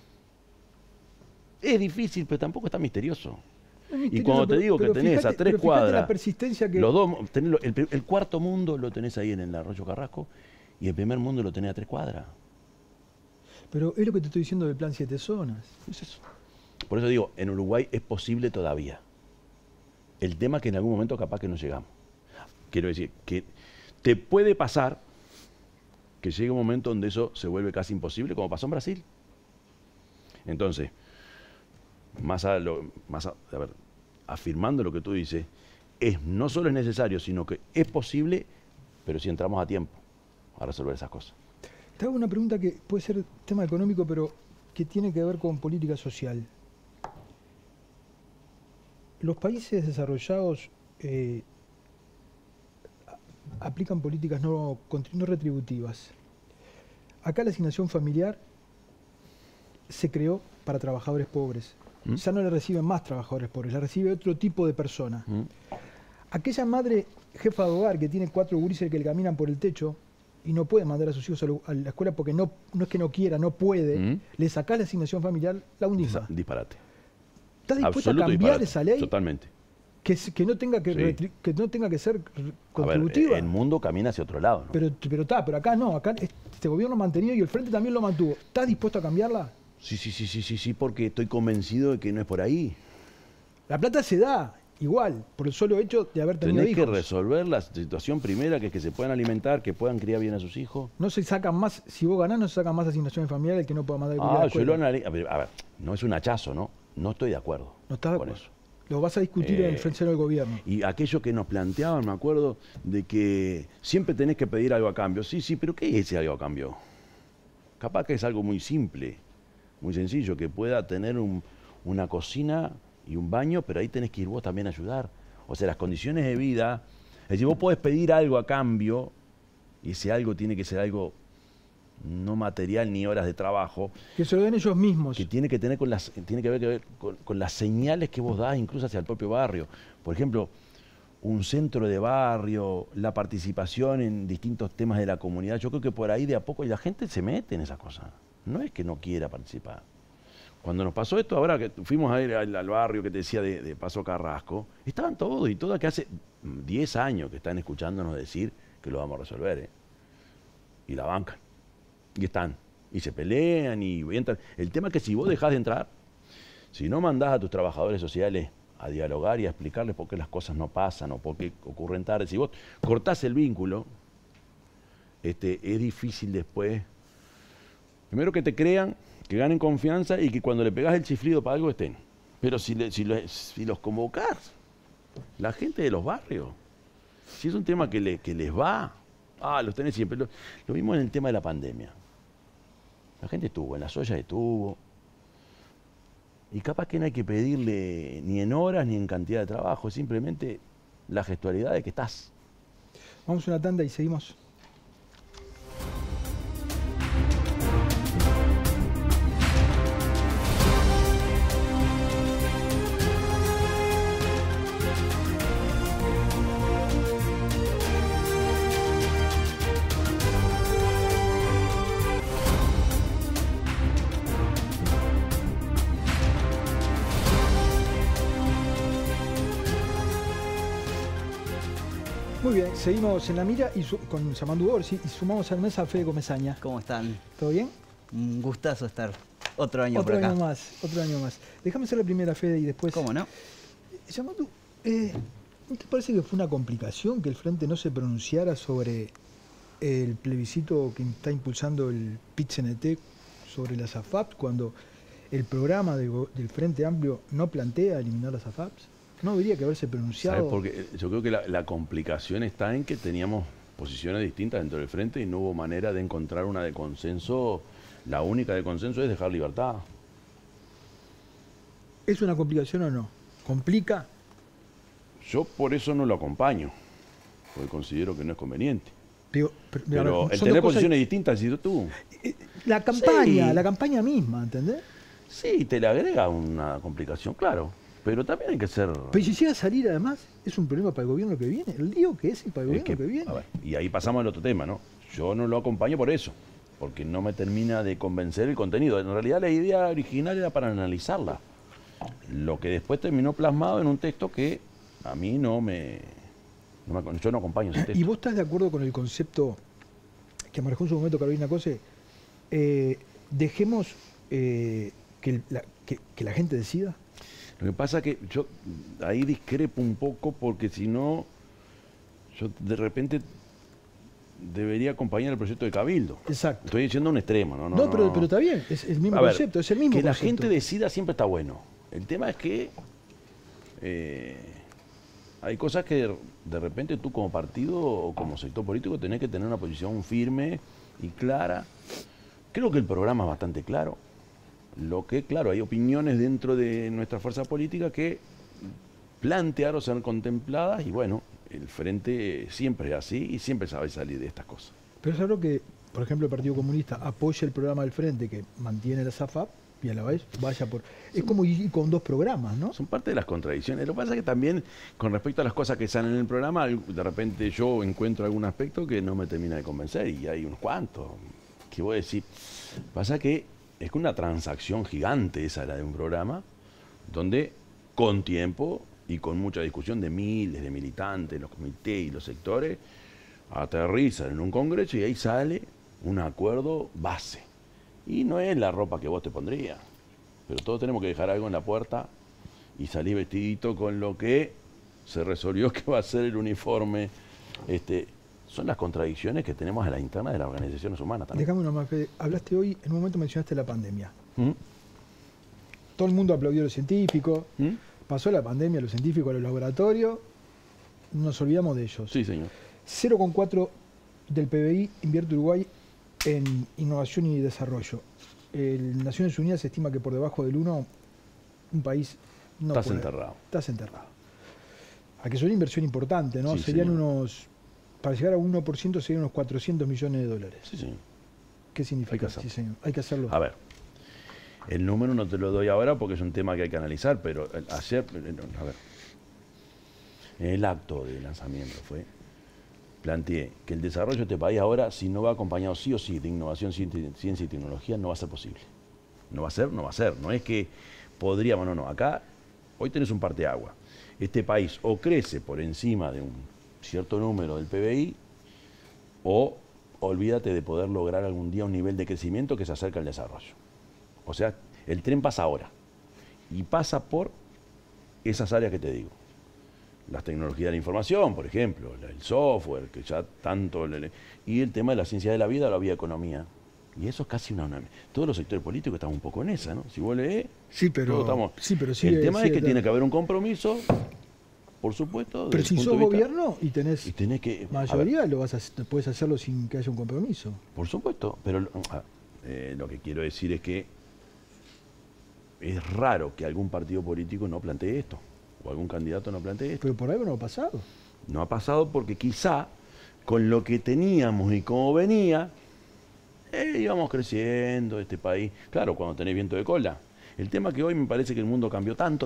Es difícil, pero tampoco está misterioso. Y cuando te digo que tenés a 3 cuadras, la persistencia que... los dos, el cuarto mundo lo tenés ahí en el Arroyo Carrasco y el primer mundo lo tenés a 3 cuadras. Pero es lo que te estoy diciendo del plan 7 zonas. Es eso. Por eso digo, en Uruguay es posible todavía. El tema es que en algún momento capaz que no llegamos. Quiero decir, que te puede pasar que llegue un momento donde eso se vuelve casi imposible, como pasó en Brasil. Entonces, afirmando lo que tú dices, no solo es necesario, sino que es posible, pero si entramos a tiempo a resolver esas cosas. Te hago una pregunta que puede ser tema económico, pero que tiene que ver con política social. Los países desarrollados aplican políticas no retributivas. Acá la asignación familiar se creó para trabajadores pobres. Ya no le reciben más trabajadores pobres, la recibe otro tipo de persona. Aquella madre jefa de hogar que tiene 4 gurises que le caminan por el techo y no puede mandar a sus hijos a la escuela porque no es que no quiera, no puede, le sacás la asignación familiar, la hundís. Disparate. ¿Estás dispuesto Absoluto a cambiar disparate. esa ley? Totalmente. Que no tenga que ser contributiva. A ver, el mundo camina hacia otro lado, ¿no? Pero acá no, acá este gobierno ha mantenido y el Frente también lo mantuvo. ¿Estás dispuesto a cambiarla? Sí, porque estoy convencido de que no es por ahí. La plata se da igual, por el solo hecho de haber tenido Tenés hijos. que resolver la situación primera, que es que se puedan alimentar, que puedan criar bien a sus hijos. No se sacan más, si vos ganás, no se sacan más asignaciones familiares que no pueda mandar a la escuela. Yo lo analizo. A ver, no es un hachazo, ¿no? No estoy de acuerdo. No estás de con acuerdo. eso. Lo vas a discutir en el frente del gobierno. Y aquello que nos planteaban, me acuerdo, de que siempre tenés que pedir algo a cambio. Sí, pero ¿qué es ese algo a cambio? Capaz que es algo muy simple, muy sencillo, que pueda tener una cocina y un baño, pero ahí tenés que ir vos también a ayudar. O sea, las condiciones de vida, es decir, vos podés pedir algo a cambio, y ese algo tiene que ser algo no material ni horas de trabajo. Que se lo den ellos mismos. Que tiene que ver con las señales que vos das incluso hacia el propio barrio. Por ejemplo, un centro de barrio, la participación en distintos temas de la comunidad. Yo creo que por ahí de a poco la gente se mete en esas cosas. No es que no quiera participar. Cuando nos pasó esto, ahora que fuimos a ir al barrio que te decía de Paso Carrasco, estaban todos y todas que hace 10 años que están escuchándonos decir que lo vamos a resolver. Y la bancan. Y están. Y se pelean y entran. El tema es que si vos dejás de entrar, si no mandás a tus trabajadores sociales a dialogar y a explicarles por qué las cosas no pasan o por qué ocurren tarde, si vos cortás el vínculo, es difícil después, primero que te crean, que ganen confianza y que cuando le pegás el chiflido para algo estén. Pero si los convocás, la gente de los barrios, si es un tema que les va, los tenés siempre. Lo mismo en el tema de la pandemia. La gente estuvo, en las ollas estuvo. Y capaz que no hay que pedirle ni en horas ni en cantidad de trabajo, es simplemente la gestualidad de que estás. Vamos a una tanda y seguimos. Muy bien, seguimos en la mira y con Yamandu Orsi y sumamos a la mesa a Fede Comesaña. ¿Cómo están? ¿Todo bien? Un gustazo estar otro año Otro por acá. año más, otro año más. Déjame hacer la primera, Fede, y después... ¿Cómo no? Yamandu, ¿no te parece que fue una complicación que el Frente no se pronunciara sobre el plebiscito que está impulsando el PIT-CNT sobre las AFAPs cuando el programa del Frente Amplio no plantea eliminar las AFAPs? ¿No debería que haberse pronunciado? ¿Sabes? Porque yo creo que la complicación está en que teníamos posiciones distintas dentro del Frente y no hubo manera de encontrar una de consenso. La única de consenso es dejar libertad. ¿Es una complicación o no? ¿Complica? Yo por eso no lo acompaño, porque considero que no es conveniente. Pero El tener posiciones distintas, si tú... La campaña, Sí. La campaña misma, ¿entendés? Sí, te le agrega una complicación, claro. Pero también hay que ser... Pero si llega a salir, además, es un problema para el gobierno que viene. El lío que es para el gobierno que viene. A ver, y ahí pasamos al otro tema, ¿no? Yo no lo acompaño por eso, porque no me termina de convencer el contenido. En realidad la idea original era para analizarla. Lo que después terminó plasmado en un texto que a mí yo no acompaño ese texto. ¿Y vos estás de acuerdo con el concepto que manejó en su momento Carolina Cose? Dejemos que la gente decida. Lo que pasa es que yo ahí discrepo un poco porque si no, yo de repente debería acompañar el proyecto de Cabildo. Exacto. Estoy diciendo un extremo, ¿no? No, pero está bien, es el mismo A ver, concepto, es el mismo que la concepto. gente decida siempre está bueno. El tema es que hay cosas que de repente tú como partido o como sector político tenés que tener una posición firme y clara. Creo que el programa es bastante claro. Lo que, claro, hay opiniones dentro de nuestra fuerza política que plantear o ser contempladas y bueno, el Frente siempre es así y siempre sabe salir de estas cosas. Pero es raro que, por ejemplo, el Partido Comunista apoye el programa del Frente que mantiene la SAFAP y a la vez vaya por... Es como ir con dos programas, ¿no? Son parte de las contradicciones. Lo que pasa es que también, con respecto a las cosas que salen en el programa, de repente yo encuentro algún aspecto que no me termina de convencer y hay unos cuantos. ¿Qué voy a decir? Pasa que es una transacción gigante esa la de un programa, donde con tiempo y con mucha discusión de miles de militantes, los comités y los sectores, aterrizan en un congreso y ahí sale un acuerdo base. Y no es la ropa que vos te pondrías, pero todos tenemos que dejar algo en la puerta y salir vestidito con lo que se resolvió que va a ser el uniforme. Son las contradicciones que tenemos a la interna de las organizaciones humanas también. Déjame una más, Fede. Hablaste hoy, en un momento mencionaste la pandemia. ¿Mm? Todo el mundo aplaudió a los científicos, ¿Mm? pasó la pandemia, los científicos a los laboratorios, nos olvidamos de ellos. Sí, señor. 0,4 del PBI invierte Uruguay en innovación y desarrollo. En Naciones Unidas se estima que por debajo del 1 un país no Estás puede. enterrado. Estás enterrado. A que es una inversión importante, ¿no? Sí, Serían señor. para llegar a 1% serían unos 400 millones de dólares. Sí, señor. ¿Qué significa? Hay que hacerlo. Sí, señor. Hay que hacerlo. A ver, el número no te lo doy ahora porque es un tema que hay que analizar, pero ayer, a ver, en el acto de lanzamiento planteé que el desarrollo de este país ahora, si no va acompañado sí o sí de innovación, ciencia y tecnología, no va a ser posible. No va a ser, no va a ser. No es que podríamos, no. Acá, hoy tenés un parteagua. Este país o crece por encima de un cierto número del PBI o olvídate de poder lograr algún día un nivel de crecimiento que se acerca al desarrollo. O sea, el tren pasa ahora y pasa por esas áreas que te digo. Las tecnologías de la información, por ejemplo, el software, que ya tanto... Y el tema de la ciencia de la vida, la bioeconomía. Y eso es casi una... Todos los sectores políticos están un poco en esa, ¿no? Si vos lees... Sí, pero... todos estamos... Sí, pero el tema es que tiene que haber un compromiso, por supuesto... Pero si sos gobierno y tenés que... mayoría, puedes hacerlo sin que haya un compromiso. Por supuesto, pero lo que quiero decir es que es raro que algún partido político no plantee esto, o algún candidato no plantee esto. Pero por algo no ha pasado. No ha pasado porque quizá con lo que teníamos y cómo venía, íbamos creciendo este país. Claro, cuando tenés viento de cola. El tema es que hoy me parece que el mundo cambió tanto,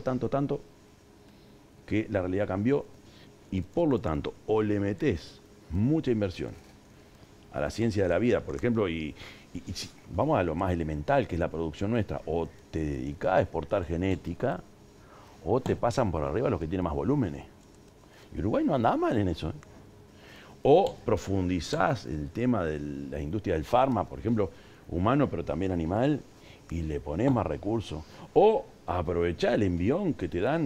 que la realidad cambió y por lo tanto o le metés mucha inversión a la ciencia de la vida, por ejemplo, y si vamos a lo más elemental que es la producción nuestra, o te dedicás a exportar genética o te pasan por arriba los que tienen más volúmenes. Y Uruguay no andaba mal en eso. O profundizás el tema de la industria del farma, por ejemplo, humano pero también animal, y le ponés más recursos. O aprovechá el envión que te dan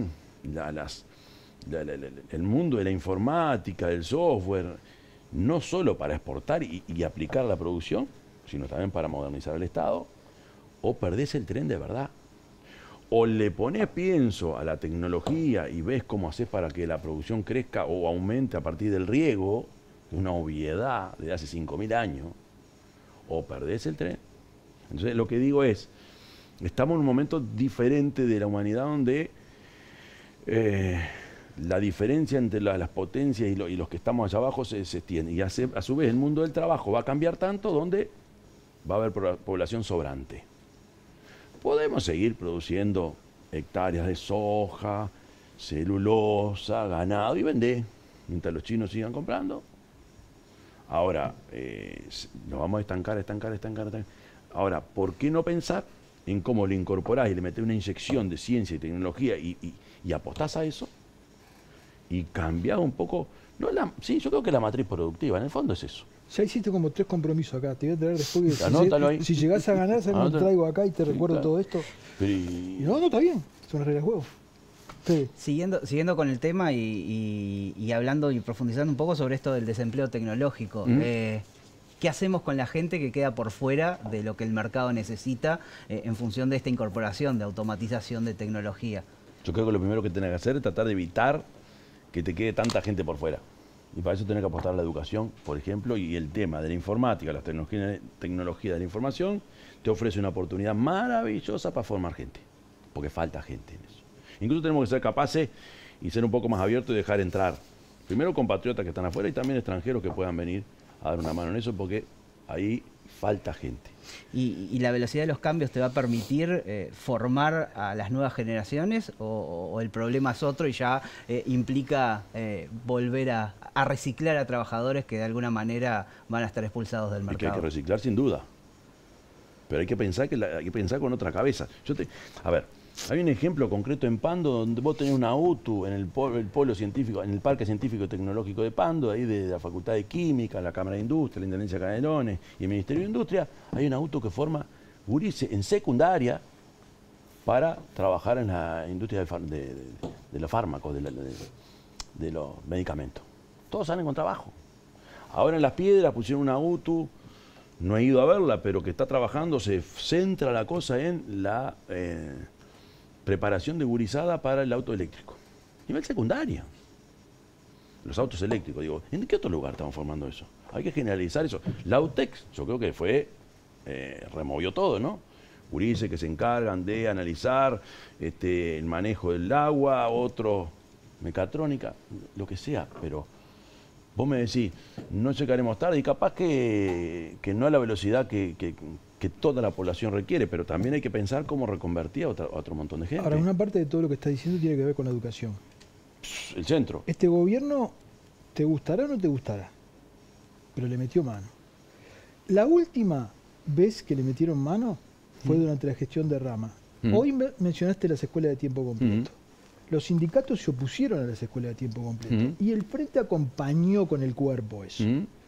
el mundo de la informática, del software, no solo para exportar y aplicar la producción, sino también para modernizar el Estado. O perdés el tren de verdad. O le ponés pienso a la tecnología y ves cómo haces para que la producción crezca o aumente a partir del riego, una obviedad de hace 5.000 años, o perdés el tren. Entonces lo que digo es, estamos en un momento diferente de la humanidad donde la diferencia entre las potencias y los que estamos allá abajo se extiende. Y a su vez el mundo del trabajo va a cambiar tanto donde va a haber población sobrante. Podemos seguir produciendo hectáreas de soja, celulosa, ganado y vender, mientras los chinos sigan comprando. Ahora, nos vamos a estancar. Ahora, ¿por qué no pensar en cómo le incorporás y le metés una inyección de ciencia y tecnología y apostás a eso? Y cambiás un poco, sí, yo creo que la matriz productiva, en el fondo es eso. Ya hiciste como 3 compromisos acá, te voy a traer después. Anótalo ahí. Si llegás a ganar, ¿sabes? Me traigo acá y te recuerdo claro. todo esto. Pero No, está bien, son las reglas de juego. Sí. Siguiendo con el tema y hablando y profundizando un poco sobre esto del desempleo tecnológico, ¿qué hacemos con la gente que queda por fuera de lo que el mercado necesita en función de esta incorporación de automatización de tecnología? Yo creo que lo primero que tenés que hacer es tratar de evitar que te quede tanta gente por fuera. Y para eso tenés que apostar a la educación, por ejemplo, y el tema de la informática, las tecnologías de la información, te ofrece una oportunidad maravillosa para formar gente, porque falta gente en eso. Incluso tenemos que ser capaces y ser un poco más abiertos y dejar entrar, primero compatriotas que están afuera y también extranjeros que puedan venir a dar una mano en eso, porque ahí falta gente. ¿Y la velocidad de los cambios te va a permitir formar a las nuevas generaciones o el problema es otro y ya implica volver a reciclar a trabajadores que de alguna manera van a estar expulsados del mercado? Y que hay que reciclar sin duda, pero hay que pensar, hay que pensar con otra cabeza. A ver, hay un ejemplo concreto en Pando donde vos tenés una UTU en el polo científico, en el Parque Científico y Tecnológico de Pando, ahí de la Facultad de Química, la Cámara de Industria, la Intendencia de Canelones y el Ministerio de Industria. Hay una UTU que forma gurises en secundaria para trabajar en la industria de los fármacos, de los medicamentos. Todos salen con trabajo. Ahora en Las Piedras pusieron una UTU, no he ido a verla, pero que está trabajando, se centra la cosa en la preparación de gurizada para el auto eléctrico. Nivel secundaria. Los autos eléctricos, digo, ¿en qué otro lugar estamos formando eso? Hay que generalizar eso. La UTEX, yo creo que removió todo, ¿no? Gurises que se encargan de analizar el manejo del agua, otros mecatrónica, lo que sea, pero vos me decís, no llegaremos tarde y capaz que no a la velocidad que toda la población requiere, pero también hay que pensar cómo reconvertir a otro montón de gente. Ahora, una parte de todo lo que estás diciendo tiene que ver con la educación. El centro. Este gobierno, ¿te gustará o no te gustará? Pero le metió mano. La última vez que le metieron mano fue durante la gestión de Rama. Hoy mencionaste las escuelas de tiempo completo. Los sindicatos se opusieron a las escuelas de tiempo completo y el Frente acompañó con el cuerpo eso.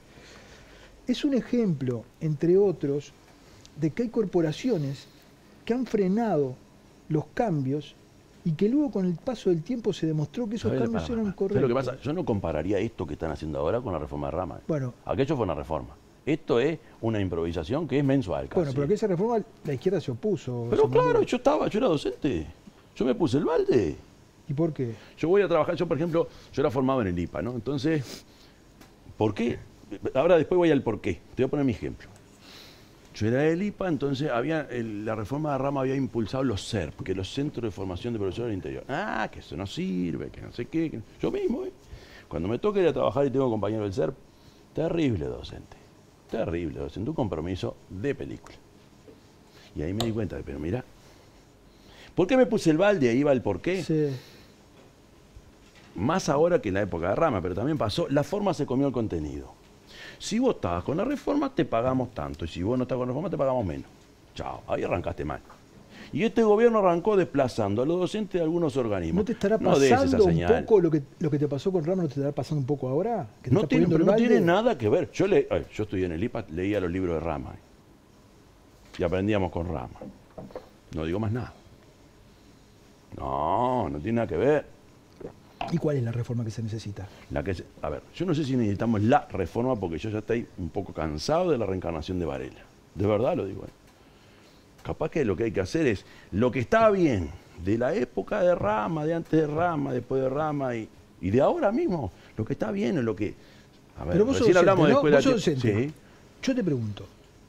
Es un ejemplo, entre otros, de que hay corporaciones que han frenado los cambios y que luego con el paso del tiempo se demostró que esos cambios eran correctos. ¿Sabes lo que pasa? Yo no compararía esto que están haciendo ahora con la reforma de Rama. Bueno, aquello fue una reforma. Esto es una improvisación que es mensual casi. Bueno, pero que esa reforma la izquierda se opuso. Pero claro, yo era docente. Yo me puse el balde. ¿Y por qué? Yo voy a trabajar, por ejemplo, yo era formado en el IPA, ¿no? Entonces, ¿por qué? Ahora después voy al por qué. Te voy a poner mi ejemplo. Yo era del IPA, entonces la reforma de Rama había impulsado los CERP, que los Centros de Formación de Profesores del Interior. Ah, que eso no sirve, que no sé qué. Yo mismo, cuando me toca ir a trabajar y tengo compañero del CERP, terrible docente, un compromiso de película. Y ahí me di cuenta, pero mira, ¿por qué me puse el balde? Ahí va el por qué. Sí. Más ahora que en la época de Rama, pero también pasó, la forma se comió el contenido. Si vos estabas con la reforma, te pagamos tanto. Y si vos no estabas con la reforma, te pagamos menos. Chao, ahí arrancaste mal. Y este gobierno arrancó desplazando a los docentes de algunos organismos. ¿No te estará des esa pasando un señal. poco lo que te pasó con Rama? ¿No te estará pasando un poco ahora? ¿Que te No está tiene, poniendo pero el no tiene balde? nada que ver. Yo estudié en el IPA, leía los libros de Rama. Y aprendíamos con Rama. No digo más nada. No tiene nada que ver. ¿Y cuál es la reforma que se necesita? A ver, yo no sé si necesitamos la reforma porque yo ya estoy un poco cansado de la reencarnación de Varela. De verdad lo digo. Capaz que lo que hay que hacer es lo que está bien de la época de Rama, de antes de Rama, después de Rama y de ahora mismo. Lo que está bien es lo que... A ver, Pero vos sos recién docente, hablamos de ¿no? escuela... Vos sos docente. Sí. Yo te pregunto,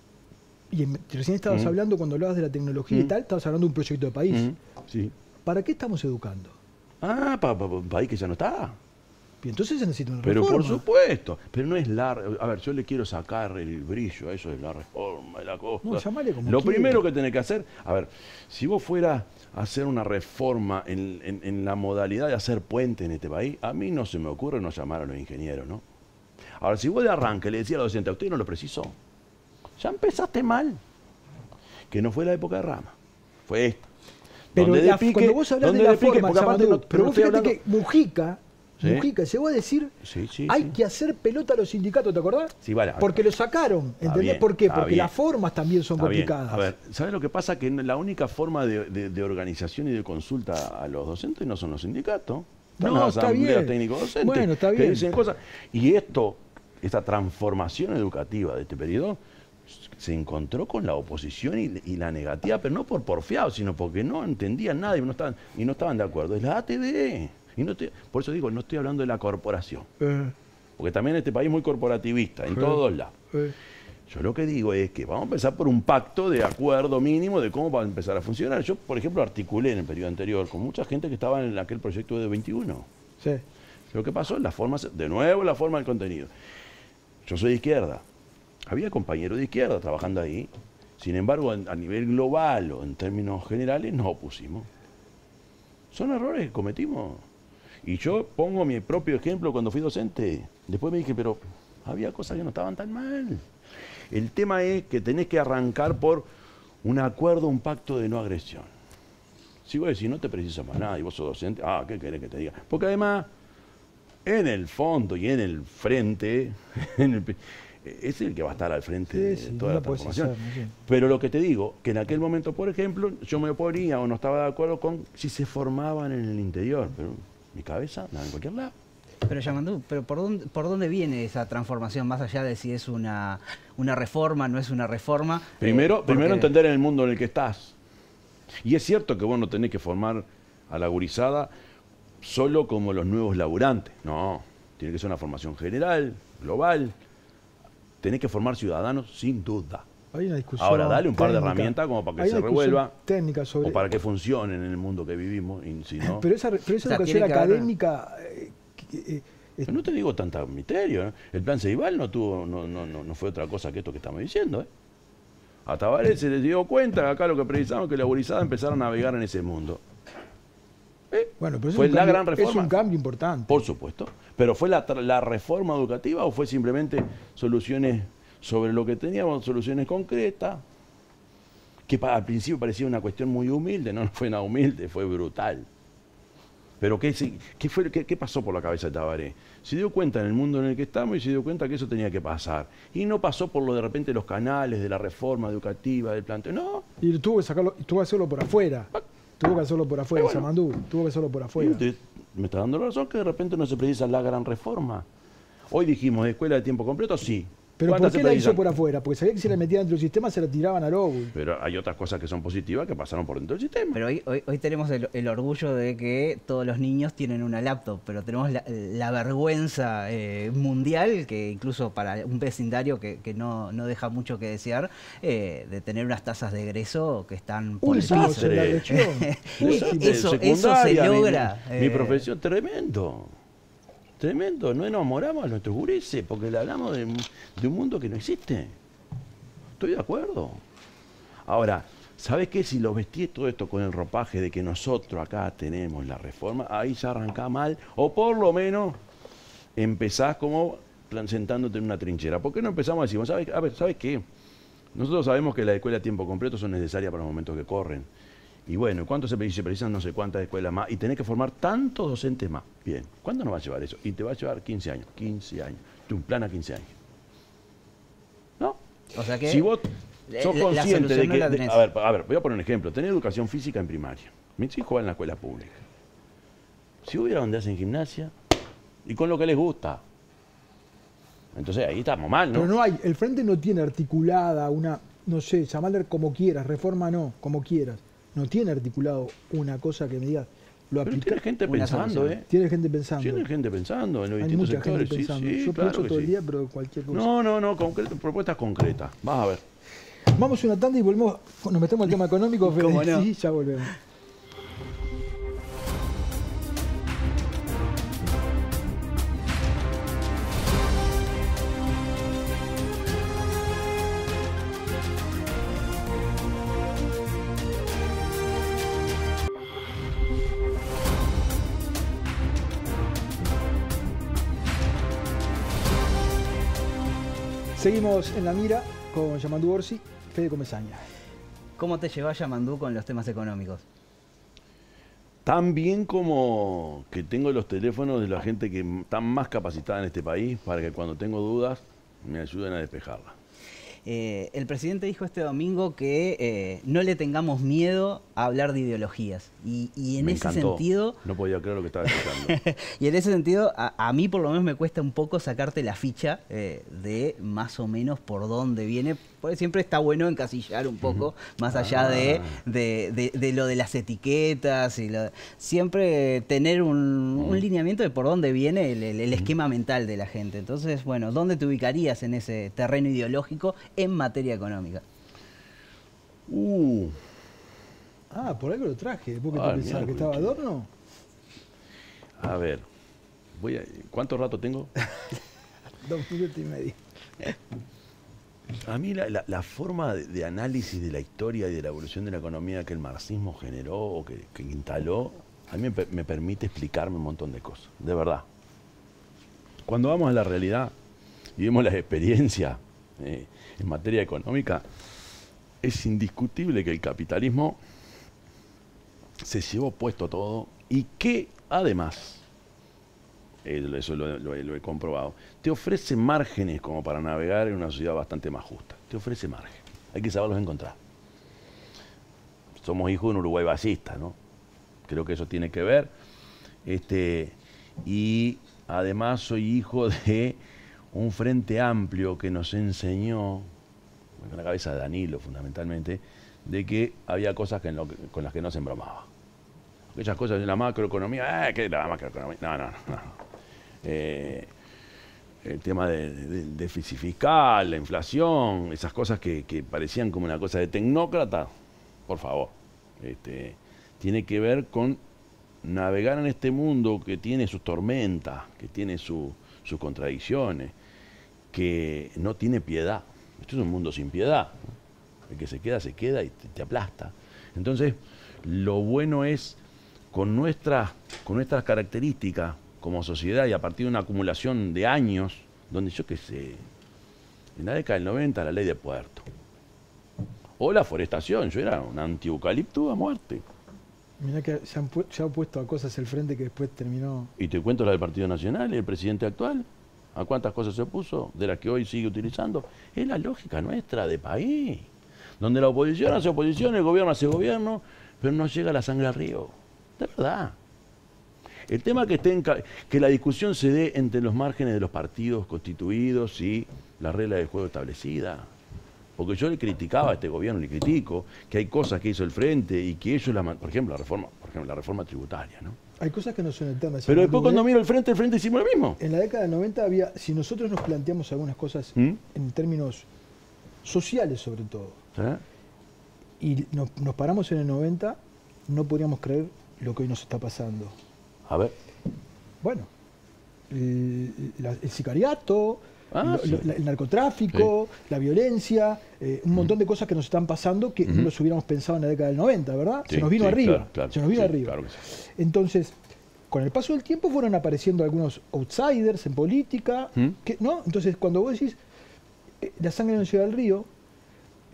y recién estabas hablando, cuando hablabas de la tecnología y tal, estabas hablando de un proyecto de país. Sí. ¿Para qué estamos educando? Ah, para un país que ya no está. Y entonces se necesita una Pero reforma. por supuesto. Pero no es la... A ver, yo le quiero sacar el brillo a eso de la reforma, de la cosa. No, llamale como Lo quiera. primero que tenés que hacer... A ver, si vos fueras a hacer una reforma en la modalidad de hacer puente en este país, a mí no se me ocurre no llamar a los ingenieros, ¿no? Ahora, si vos de arranque le decías a los docentes, a usted no lo precisó, ya empezaste mal. Que no fue la época de Rama, fue esta. Pero Donde la, de pique- cuando vos hablas de donde la de pique, forma, porque aparte Samandú, pero vos estoy fíjate hablando- que Mujica Sí. llegó a decir, Sí, hay sí. que hacer pelota a los sindicatos, ¿te acordás? Sí, vale. Porque lo sacaron, ¿entendés bien, por qué? está Porque bien. las formas también son Está bien. complicadas. A ver, ¿sabes lo que pasa? Que la única forma de organización y de consulta a los docentes no son los sindicatos. Están No, las está asambleas bien. técnicos docentes Bueno, está que bien. dicen cosas. Y esta transformación educativa de este periodo se encontró con la oposición y la negativa, pero no por porfiado, sino porque no entendían nada y no estaban de acuerdo. Es la ATD. Por eso digo, no estoy hablando de la corporación. Porque también este país es muy corporativista, en todos lados. Yo lo que digo es que vamos a empezar por un pacto de acuerdo mínimo de cómo va a empezar a funcionar. Yo, por ejemplo, articulé en el periodo anterior con mucha gente que estaba en aquel proyecto de 21. Sí. Lo que pasó, la forma del contenido. Yo soy de izquierda. Había compañeros de izquierda trabajando ahí. Sin embargo, a nivel global o en términos generales, nos opusimos. Son errores que cometimos. Y yo pongo mi propio ejemplo cuando fui docente. Después me dije, pero había cosas que no estaban tan mal. El tema es que tenés que arrancar por un acuerdo, un pacto de no agresión. Si vos decís, no te precisas para nada y vos sos docente, ¿qué querés que te diga? Porque además, en el fondo y en el frente, es el que va a estar al frente de toda la transformación. Pero lo que te digo, que en aquel momento, por ejemplo, yo me oponía o no estaba de acuerdo con si se formaban en el interior, pero mi cabeza nada en cualquier lado. Pero Yamandú, ¿pero por dónde viene esa transformación? Más allá de si es una reforma, no es una reforma. Primero entender en el mundo en el que estás. Y es cierto que vos no tenés que formar a la gurizada solo como los nuevos laburantes. No, tiene que ser una formación general, global. Tenés que formar ciudadanos sin duda. Hay una discusión Ahora, dale un par de técnica. herramientas como para que Hay se una discusión revuelva técnica sobre... o para que funcione en el mundo que vivimos. Y si no, Pero esa sea, educación tiene que haber- académica... pero no te digo tanta misterio, ¿eh? El plan Ceibal no fue otra cosa que esto que estamos diciendo, ¿eh? A Tabaré se les dio cuenta que acá lo que precisamos es que la gurizada empezara a navegar en ese mundo. Bueno, pero eso Fue es un la cambio, gran reforma. Es un cambio importante. Por supuesto. ¿Pero fue la reforma educativa o fue simplemente soluciones sobre lo que teníamos, soluciones concretas? Que al principio parecía una cuestión muy humilde, no fue nada humilde, fue brutal. Pero ¿qué pasó por la cabeza de Tabaré? Se dio cuenta en el mundo en el que estamos y se dio cuenta que eso tenía que pasar. Y no pasó por lo de repente los canales de la reforma educativa, del planteo. No. Y tuvo que hacerlo por afuera. Tuvo que hacerlo por afuera, bueno. Samandú. Tuvo que hacerlo por afuera. Me está dando la razón que de repente no se precisa la gran reforma. Hoy dijimos, ¿escuela de tiempo completo? Sí. Pero ¿por ¿Cuántas qué se la hizo precisan? por afuera? Porque sabía que si la metían dentro del sistema se la tiraban al óvulo. Pero hay otras cosas que son positivas que pasaron por dentro del sistema. Pero hoy tenemos el orgullo de que todos los niños tienen una laptop, pero tenemos la vergüenza mundial, que incluso para un vecindario que no deja mucho que desear, de tener unas tasas de egreso que están por el Últimos piso. en la región. Eso se Secundaria, logra. Mi profesión, tremendo. Tremendo. No enamoramos a nuestros gurises porque le hablamos de un mundo que no existe. Estoy de acuerdo. Ahora, ¿sabes qué? Si lo vestís todo esto con el ropaje de que nosotros acá tenemos la reforma, ahí ya arrancás mal, o por lo menos empezás como sentándote en una trinchera. ¿Por qué no empezamos a decir, ¿sabes qué? Nosotros sabemos que las escuelas a tiempo completo son necesarias para los momentos que corren. Y bueno, ¿cuánto se precisan? No sé cuántas escuelas más. Y tenés que formar tantos docentes más. Bien, ¿cuándo nos va a llevar eso? Y te va a llevar 15 años. 15 años. Un plan a 15 años. ¿No? O sea que si vos sos consciente de que... no a ver, voy a poner un ejemplo. Tenés educación física en primaria. Mis hijos van en la escuela pública. Si hubiera donde hacen gimnasia, y con lo que les gusta. Entonces ahí estamos mal, ¿no? Pero no hay, el Frente no tiene articulada una, no sé, llamarle como quieras, reforma no, como quieras. No tiene articulado una cosa que me diga, lo Pero aplica. tiene gente pensando, ¿eh? Tiene gente pensando. Tiene gente pensando en los Hay distintos mucha sectores. gente pensando. Sí, Yo claro pienso que todo el sí. día, pero cualquier cosa. No, propuestas concretas. Vas a ver. Vamos a una tanda y volvemos, nos metemos al tema económico, Fede. ¿Cómo no? Sí, ya volvemos. Seguimos en la mira con Yamandú Orsi, Fede Comesaña. ¿Cómo te llevas, Yamandú, con los temas económicos? Tan bien como que tengo los teléfonos de la gente que está más capacitada en este país para que cuando tengo dudas me ayuden a despejarlas. El presidente dijo este domingo que no le tengamos miedo a hablar de ideologías. Y en Me ese encantó. sentido... No podía creer lo que estaba escuchando. Y en ese sentido, a mí por lo menos me cuesta un poco sacarte la ficha de más o menos por dónde viene, porque siempre está bueno encasillar un poco, más allá de lo de las etiquetas, y siempre tener un lineamiento de por dónde viene el esquema mental de la gente. Entonces, bueno, ¿dónde te ubicarías en ese terreno ideológico en materia económica? Ah, por algo lo traje, después que Ah, te pensaba que mira, estaba adorno. A ver, ¿cuánto rato tengo? 2 minutos y medio. A mí la forma de análisis de la historia y de la evolución de la economía que el marxismo generó o que instaló, a mí me permite explicarme un montón de cosas, de verdad. Cuando vamos a la realidad y vemos las experiencias en materia económica, es indiscutible que el capitalismo se llevó puesto todo y que además, eso lo he comprobado, te ofrece márgenes como para navegar en una sociedad bastante más justa. Te ofrece márgenes. Hay que saberlos encontrar. Somos hijos de un Uruguay basista, ¿no? Creo que eso tiene que ver. Y además soy hijo de un frente amplio que nos enseñó, con la cabeza de Danilo fundamentalmente, de que había cosas con las que no se embromaba. Aquellas cosas de la macroeconomía, ¿qué es la macroeconomía? No. El tema del déficit fiscal, la inflación, esas cosas que parecían como una cosa de tecnócrata, por favor. Tiene que ver con navegar en este mundo que tiene sus tormentas, que tiene sus contradicciones, que no tiene piedad. Esto es un mundo sin piedad, ¿no? El que se queda y te aplasta. Entonces, lo bueno es, con nuestras características como sociedad y a partir de una acumulación de años, donde yo qué sé, en la década del 90 la ley de puerto, o la forestación, yo era un anti-eucalipto a muerte. Mirá que se ha opuesto a cosas el Frente que después terminó. Y te cuento la del Partido Nacional y el presidente actual. ¿A cuántas cosas se opuso? De las que hoy sigue utilizando. Es la lógica nuestra de país. Donde la oposición hace oposición, el gobierno hace gobierno, pero no llega la sangre al río. De verdad. El tema que la discusión se dé entre los márgenes de los partidos constituidos y la regla del juego establecida. Porque yo le criticaba a este gobierno, le critico, que hay cosas que hizo el Frente y que ellos, por ejemplo, la reforma tributaria, ¿no? Hay cosas que no son eternas. Pero después cuando miro el Frente hicimos lo mismo. En la década del 90 había, si nosotros nos planteamos algunas cosas en términos sociales sobre todo, y nos paramos en el 90, no podríamos creer lo que hoy nos está pasando. A ver. Bueno, el sicariato, Sí. el narcotráfico, la violencia, un montón de cosas que nos están pasando que no los hubiéramos pensado en la década del 90, ¿verdad? Sí, se nos vino arriba. Claro, se nos vino arriba. Claro que sí. Entonces, con el paso del tiempo fueron apareciendo algunos outsiders en política, ¿no? Entonces, cuando vos decís la sangre no llega al río,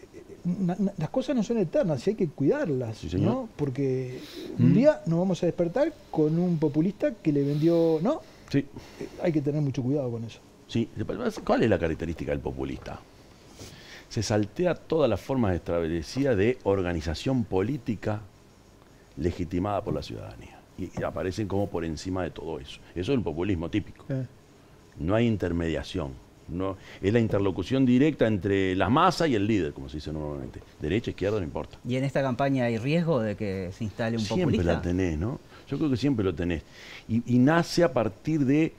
las cosas no son eternas y hay que cuidarlas, Sí, señor. ¿no? Porque un día nos vamos a despertar con un populista que le vendió, ¿no? Sí, Hay que tener mucho cuidado con eso. sí. ¿Cuál es la característica del populista? Se saltea todas las formas establecidas de organización política legitimada por la ciudadanía. Y aparecen como por encima de todo eso. Eso es el populismo típico. No hay intermediación. No, es la interlocución directa entre la masa y el líder, como se dice normalmente. Derecha, izquierda, no importa. ¿Y en esta campaña hay riesgo de que se instale un Siempre populista? la tenés, ¿no? Yo creo que siempre lo tenés. Y nace a partir de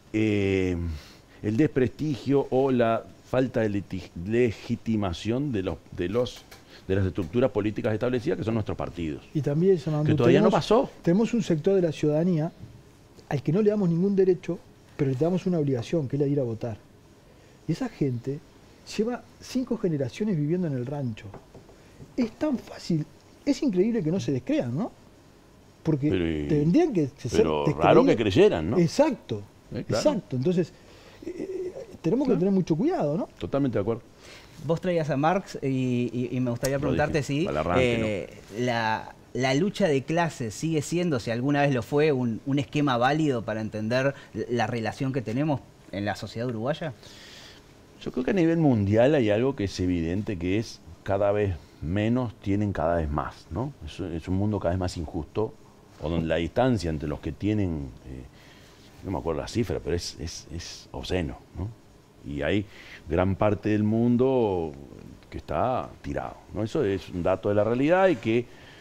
el desprestigio o la falta de legitimación de las estructuras políticas establecidas, que son nuestros partidos. Y también, Fernando, Que todavía no pasó. Tenemos un sector de la ciudadanía al que no le damos ningún derecho, pero le damos una obligación, que es la de ir a votar. Y esa gente lleva 5 generaciones viviendo en el rancho. Es tan fácil, es increíble que no se descrean, ¿no? Porque tendrían que ser Pero descreídos. raro que creyeran, ¿no? Exacto, Claro. exacto. Entonces, tenemos que tener mucho cuidado, ¿no? Totalmente de acuerdo. Vos traías a Marx y me gustaría preguntarte dije, si para el arranque, la lucha de clases sigue siendo, si alguna vez lo fue, un esquema válido para entender la relación que tenemos en la sociedad uruguaya. Yo creo que a nivel mundial hay algo que es evidente, que es cada vez menos tienen cada vez más, ¿no? Es un mundo cada vez más injusto, o donde la distancia entre los que tienen, no me acuerdo la cifra, pero es obsceno, ¿no? Y hay gran parte del mundo que está tirado, ¿no? Eso es un dato de la realidad y que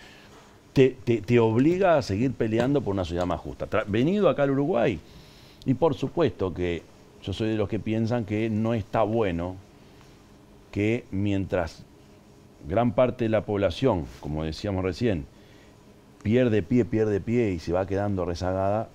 te obliga a seguir peleando por una sociedad más justa. Venido acá al Uruguay, y por supuesto que yo soy de los que piensan que no está bueno que mientras gran parte de la población, como decíamos recién, pierde pie y se va quedando rezagada,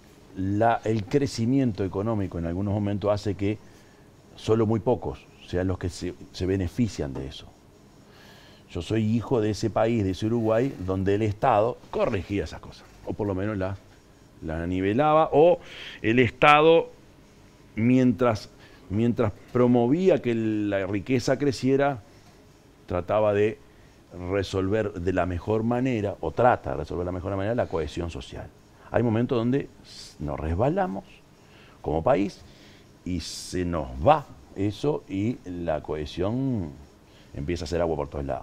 el crecimiento económico en algunos momentos hace que solo muy pocos sean los que se benefician de eso. Yo soy hijo de ese país, de ese Uruguay, donde el Estado corregía esas cosas, o por lo menos la nivelaba, o el Estado, mientras promovía que la riqueza creciera, trataba de resolver de la mejor manera, o trata de resolver de la mejor manera, la cohesión social. Hay momentos donde nos resbalamos como país y se nos va eso y la cohesión empieza a hacer agua por todos lados.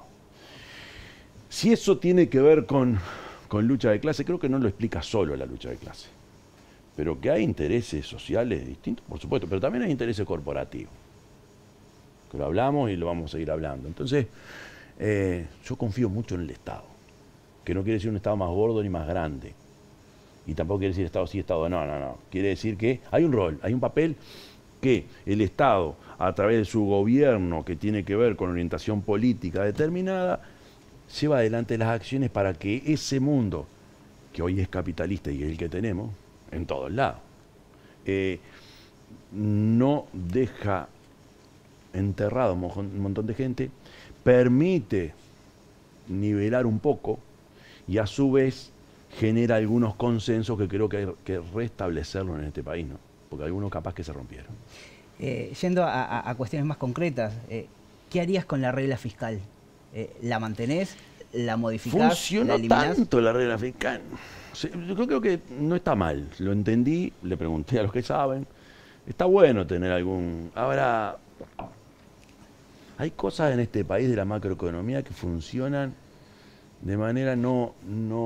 Si eso tiene que ver con lucha de clase, creo que no lo explica solo la lucha de clase. Pero que hay intereses sociales distintos, por supuesto, pero también hay intereses corporativos. Que lo hablamos y lo vamos a seguir hablando. Entonces, yo confío mucho en el Estado, que no quiere decir un Estado más gordo ni más grande. Y tampoco quiere decir Estado sí, Estado no. Quiere decir que hay un rol, hay un papel que el Estado, a través de su gobierno, que tiene que ver con orientación política determinada, lleva adelante las acciones para que ese mundo, que hoy es capitalista y es el que tenemos, en todos lados, no deja enterrado un montón de gente, permite nivelar un poco y a su vez genera algunos consensos que creo que hay que restablecerlos en este país, ¿no? Porque algunos capaz que se rompieron. Yendo a cuestiones más concretas, ¿qué harías con la regla fiscal? ¿La mantenés? ¿La modificás? Funcionó ¿La eliminás? tanto la regla fiscal. Yo creo que no está mal. Lo entendí, le pregunté a los que saben. Está bueno tener algún... Ahora, hay cosas en este país de la macroeconomía que funcionan de manera no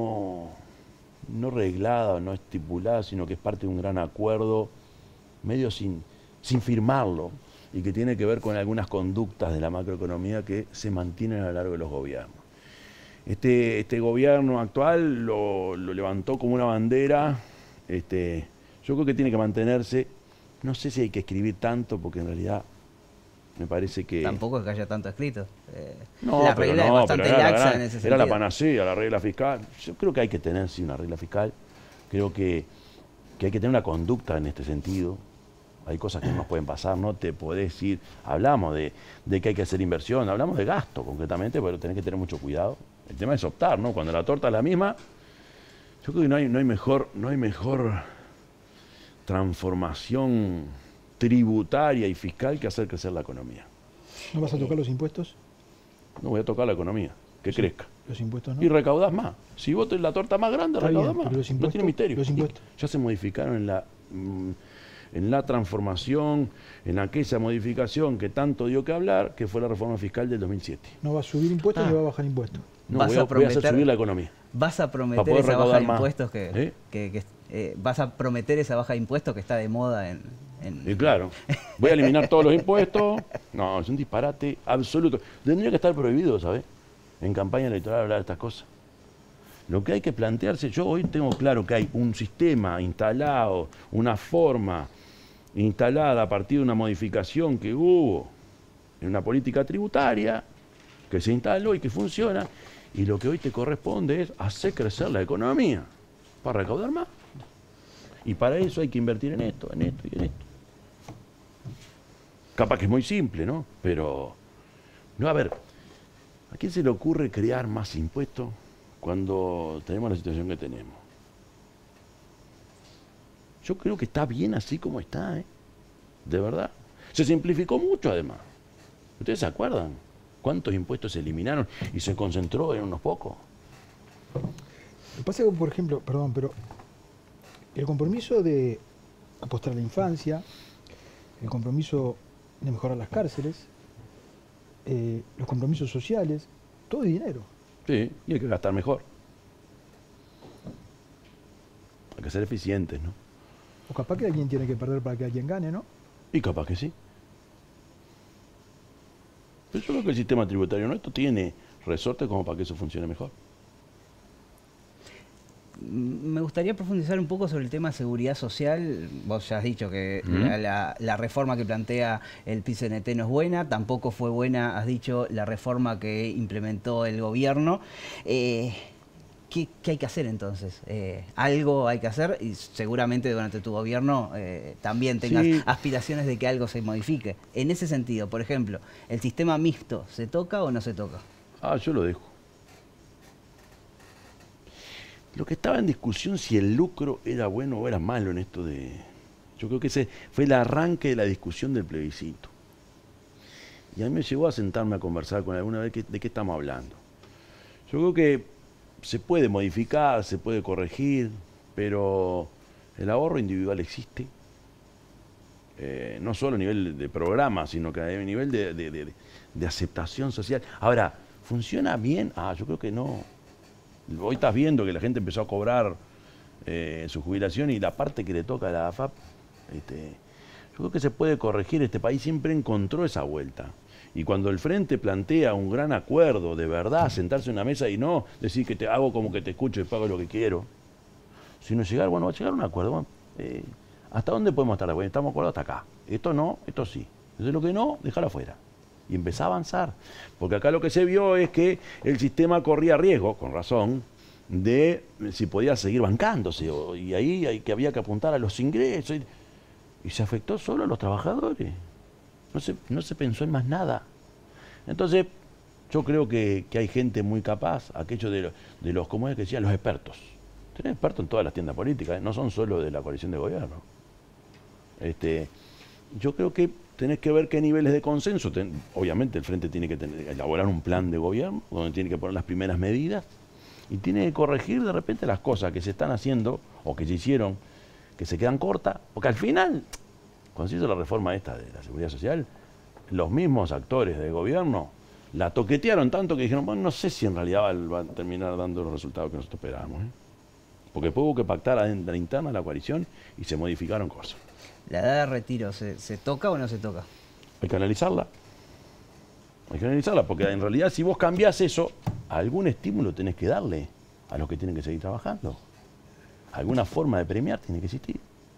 reglada o no estipulada, sino que es parte de un gran acuerdo, medio sin firmarlo, y que tiene que ver con algunas conductas de la macroeconomía que se mantienen a lo largo de los gobiernos. Este gobierno actual lo levantó como una bandera. Yo creo que tiene que mantenerse. No sé si hay que escribir tanto, porque en realidad me parece que... Tampoco es que haya tanto escrito. No, la pero regla es bastante laxa en ese sentido. Era la panacea, la regla fiscal. Yo creo que hay que tener, sí, una regla fiscal. Creo que hay que tener una conducta en este sentido. Hay cosas que no nos pueden pasar, no te podés ir. Hablamos de que hay que hacer inversión, hablamos de gasto concretamente, pero tenés que tener mucho cuidado. El tema es optar, ¿no? Cuando la torta es la misma, yo creo que no hay mejor transformación tributaria y fiscal que hacer crecer la economía. ¿No vas a tocar los impuestos? No voy a tocar la economía, que crezca. Los impuestos no. Y recaudás más. Si vos tenés la torta más grande, Está recaudás bien, más. pero los No impuestos- tiene misterio. los impuestos. Ya se modificaron en la transformación, en aquella modificación que tanto dio que hablar, que fue la reforma fiscal del 2007. No va a subir impuestos ni va a bajar impuestos. No, Vas voy a a hacer prometer- subir la economía. ¿Vas a Para prometer poder esa baja recaudar de más. impuestos vas a prometer esa baja de impuestos que está de moda en Y claro, voy a eliminar todos los impuestos. No, es un disparate absoluto. Tendría que estar prohibido, ¿sabes? En campaña electoral hablar de estas cosas. Lo que hay que plantearse, yo hoy tengo claro que hay un sistema instalado, una forma instalada a partir de una modificación que hubo en una política tributaria, que se instaló y que funciona, y lo que hoy te corresponde es hacer crecer la economía para recaudar más. Y para eso hay que invertir en esto y en esto. Capaz que es muy simple, ¿no? Pero, no, a ver, ¿a quién se le ocurre crear más impuestos cuando tenemos la situación que tenemos? Yo creo que está bien así como está, ¿eh? De verdad. Se simplificó mucho, además. ¿Ustedes se acuerdan cuántos impuestos se eliminaron y se concentró en unos pocos? Lo que pasa es que, por ejemplo, perdón, pero el compromiso de apostar a la infancia, el compromiso de mejorar las cárceles, los compromisos sociales, todo es dinero. Sí, y hay que gastar mejor. Hay que ser eficientes, ¿no? O capaz que alguien tiene que perder para que alguien gane, ¿no? Y capaz que sí. Pero yo creo que el sistema tributario nuestro tiene resortes como para que eso funcione mejor. Me gustaría profundizar un poco sobre el tema de seguridad social. Vos ya has dicho que la reforma que plantea el PIT-CNT no es buena, tampoco fue buena, has dicho, la reforma que implementó el gobierno. ¿Qué hay que hacer entonces? Algo hay que hacer y seguramente durante tu gobierno también tengas aspiraciones de que algo se modifique. En ese sentido, por ejemplo, ¿el sistema mixto se toca o no se toca? Yo lo dejo. Lo que estaba en discusión si el lucro era bueno o era malo en esto de... Yo creo que ese fue el arranque de la discusión del plebiscito. Y a mí me llegó a sentarme a conversar con alguna vez de qué estamos hablando. Yo creo que se puede modificar, se puede corregir, pero el ahorro individual existe. No solo a nivel de programa, sino que a nivel de aceptación social. Ahora, ¿funciona bien? Yo creo que no. Hoy estás viendo que la gente empezó a cobrar su jubilación y la parte que le toca a la AFAP, yo creo que se puede corregir. Este país siempre encontró esa vuelta. Y cuando el Frente plantea un gran acuerdo, de verdad, sentarse en una mesa y no decir que te hago como que te escucho y pago lo que quiero, sino llegar, bueno, llegar a un acuerdo. ¿Hasta dónde podemos estar? Bueno, estamos de acuerdo hasta acá. Esto no, esto sí. Entonces lo que no, déjalo afuera. Y empezar a avanzar. Porque acá lo que se vio es que el sistema corría riesgo, con razón, de si podía seguir bancándose. Y ahí había que apuntar a los ingresos. Y se afectó solo a los trabajadores. No se pensó en más nada. Entonces, yo creo que hay gente muy capaz, aquellos de los, ¿cómo es que decía? Los expertos. Tenés expertos en todas las tiendas políticas, no son solo de la coalición de gobierno. Yo creo que tenés que ver qué niveles de consenso. Obviamente el Frente tiene que elaborar un plan de gobierno donde tiene que poner las primeras medidas y tiene que corregir de repente las cosas que se están haciendo o que se hicieron, que se quedan cortas, porque al final, cuando se hizo la reforma esta de la seguridad social, los mismos actores del gobierno la toquetearon tanto que dijeron, bueno, no sé si en realidad va a terminar dando los resultados que nosotros esperábamos. Porque después hubo que pactar adentro la interna de la coalición y se modificaron cosas. ¿La edad de retiro se toca o no se toca? Hay que analizarla. Hay que analizarla, porque en realidad si vos cambiás eso, algún estímulo tenés que darle a los que tienen que seguir trabajando. Alguna forma de premiar tiene que existir.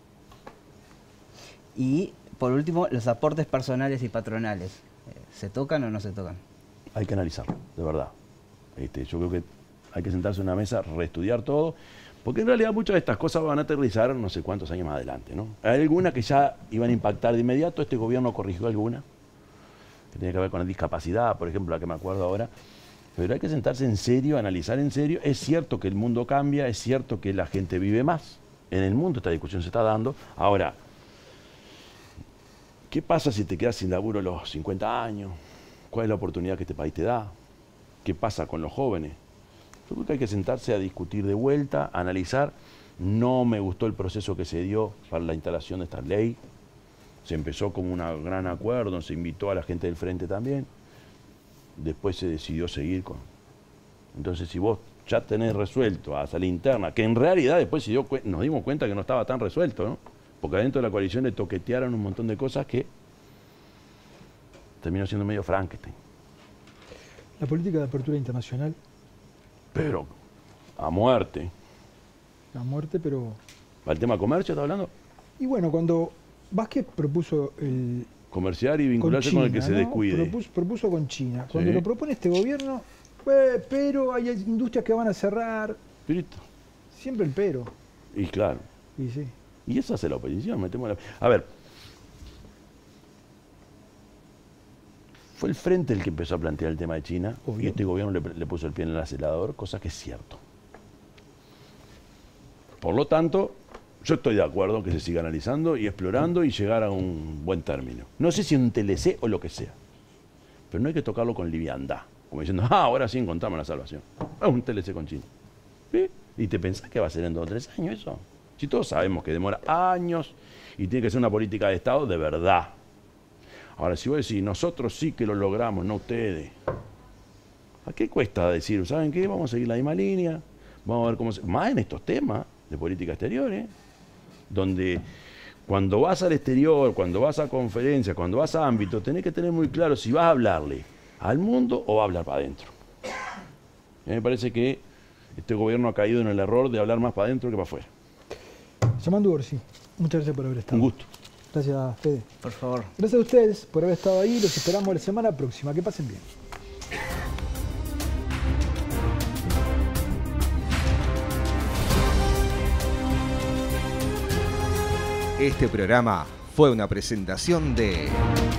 Y, por último, los aportes personales y patronales. ¿Se tocan o no se tocan? Hay que analizarlo, de verdad. Yo creo que hay que sentarse en una mesa, reestudiar todo, porque en realidad muchas de estas cosas van a aterrizar no sé cuántos años más adelante, ¿no? Hay algunas que ya iban a impactar de inmediato, este gobierno corrigió alguna, que tiene que ver con la discapacidad, por ejemplo, la que me acuerdo ahora, pero hay que sentarse en serio, analizar en serio. Es cierto que el mundo cambia, es cierto que la gente vive más, en el mundo esta discusión se está dando. Ahora, ¿qué pasa si te quedas sin laburo a los 50 años? ¿Cuál es la oportunidad que este país te da? ¿Qué pasa con los jóvenes? Yo creo que hay que sentarse a discutir de vuelta, a analizar. No me gustó el proceso que se dio para la instalación de esta ley. Se empezó como un gran acuerdo, se invitó a la gente del frente también. Después se decidió seguir con... Entonces, si vos ya tenés resuelto hasta la interna, que en realidad después nos dimos cuenta que no estaba tan resuelto, ¿no? Porque adentro de la coalición le toquetearon un montón de cosas que terminó siendo medio Frankenstein. La política de apertura internacional. Pero a muerte. A muerte, pero... ¿Para el tema comercio estás hablando? Y bueno, cuando Vázquez propuso el... Comerciar y vincularse con el que se descuide. Propuso con China. Cuando Sí. lo propone este gobierno, pero hay industrias que van a cerrar. Listo. Siempre el pero. Y claro. Y sí. Y eso hace la oposición. A ver. Fue el Frente el que empezó a plantear el tema de China. Obvio. Y este gobierno le puso el pie en el acelerador, cosa que es cierto. Por lo tanto, yo estoy de acuerdo en que se siga analizando y explorando y llegar a un buen término. No sé si un TLC o lo que sea. Pero no hay que tocarlo con liviandad. Como diciendo, ahora sí encontramos la salvación. Es un TLC con China. ¿Sí? ¿Y te pensás que va a ser en 2 o 3 años eso? Si todos sabemos que demora años y tiene que ser una política de Estado de verdad. Ahora, si vos decís, nosotros sí que lo logramos, no ustedes. ¿A qué cuesta decir, saben qué? Vamos a seguir la misma línea, vamos a ver cómo se... Más en estos temas de política exterior, donde cuando vas al exterior, cuando vas a conferencias, cuando vas a ámbitos, tenés que tener muy claro si vas a hablarle al mundo o vas a hablar para adentro. A mí me parece que este gobierno ha caído en el error de hablar más para adentro que para afuera. Yamandu Orsi, muchas gracias por haber estado. Un gusto. Gracias, Fede. Por favor. Gracias a ustedes por haber estado ahí. Los esperamos la semana próxima. Que pasen bien. Este programa fue una presentación de...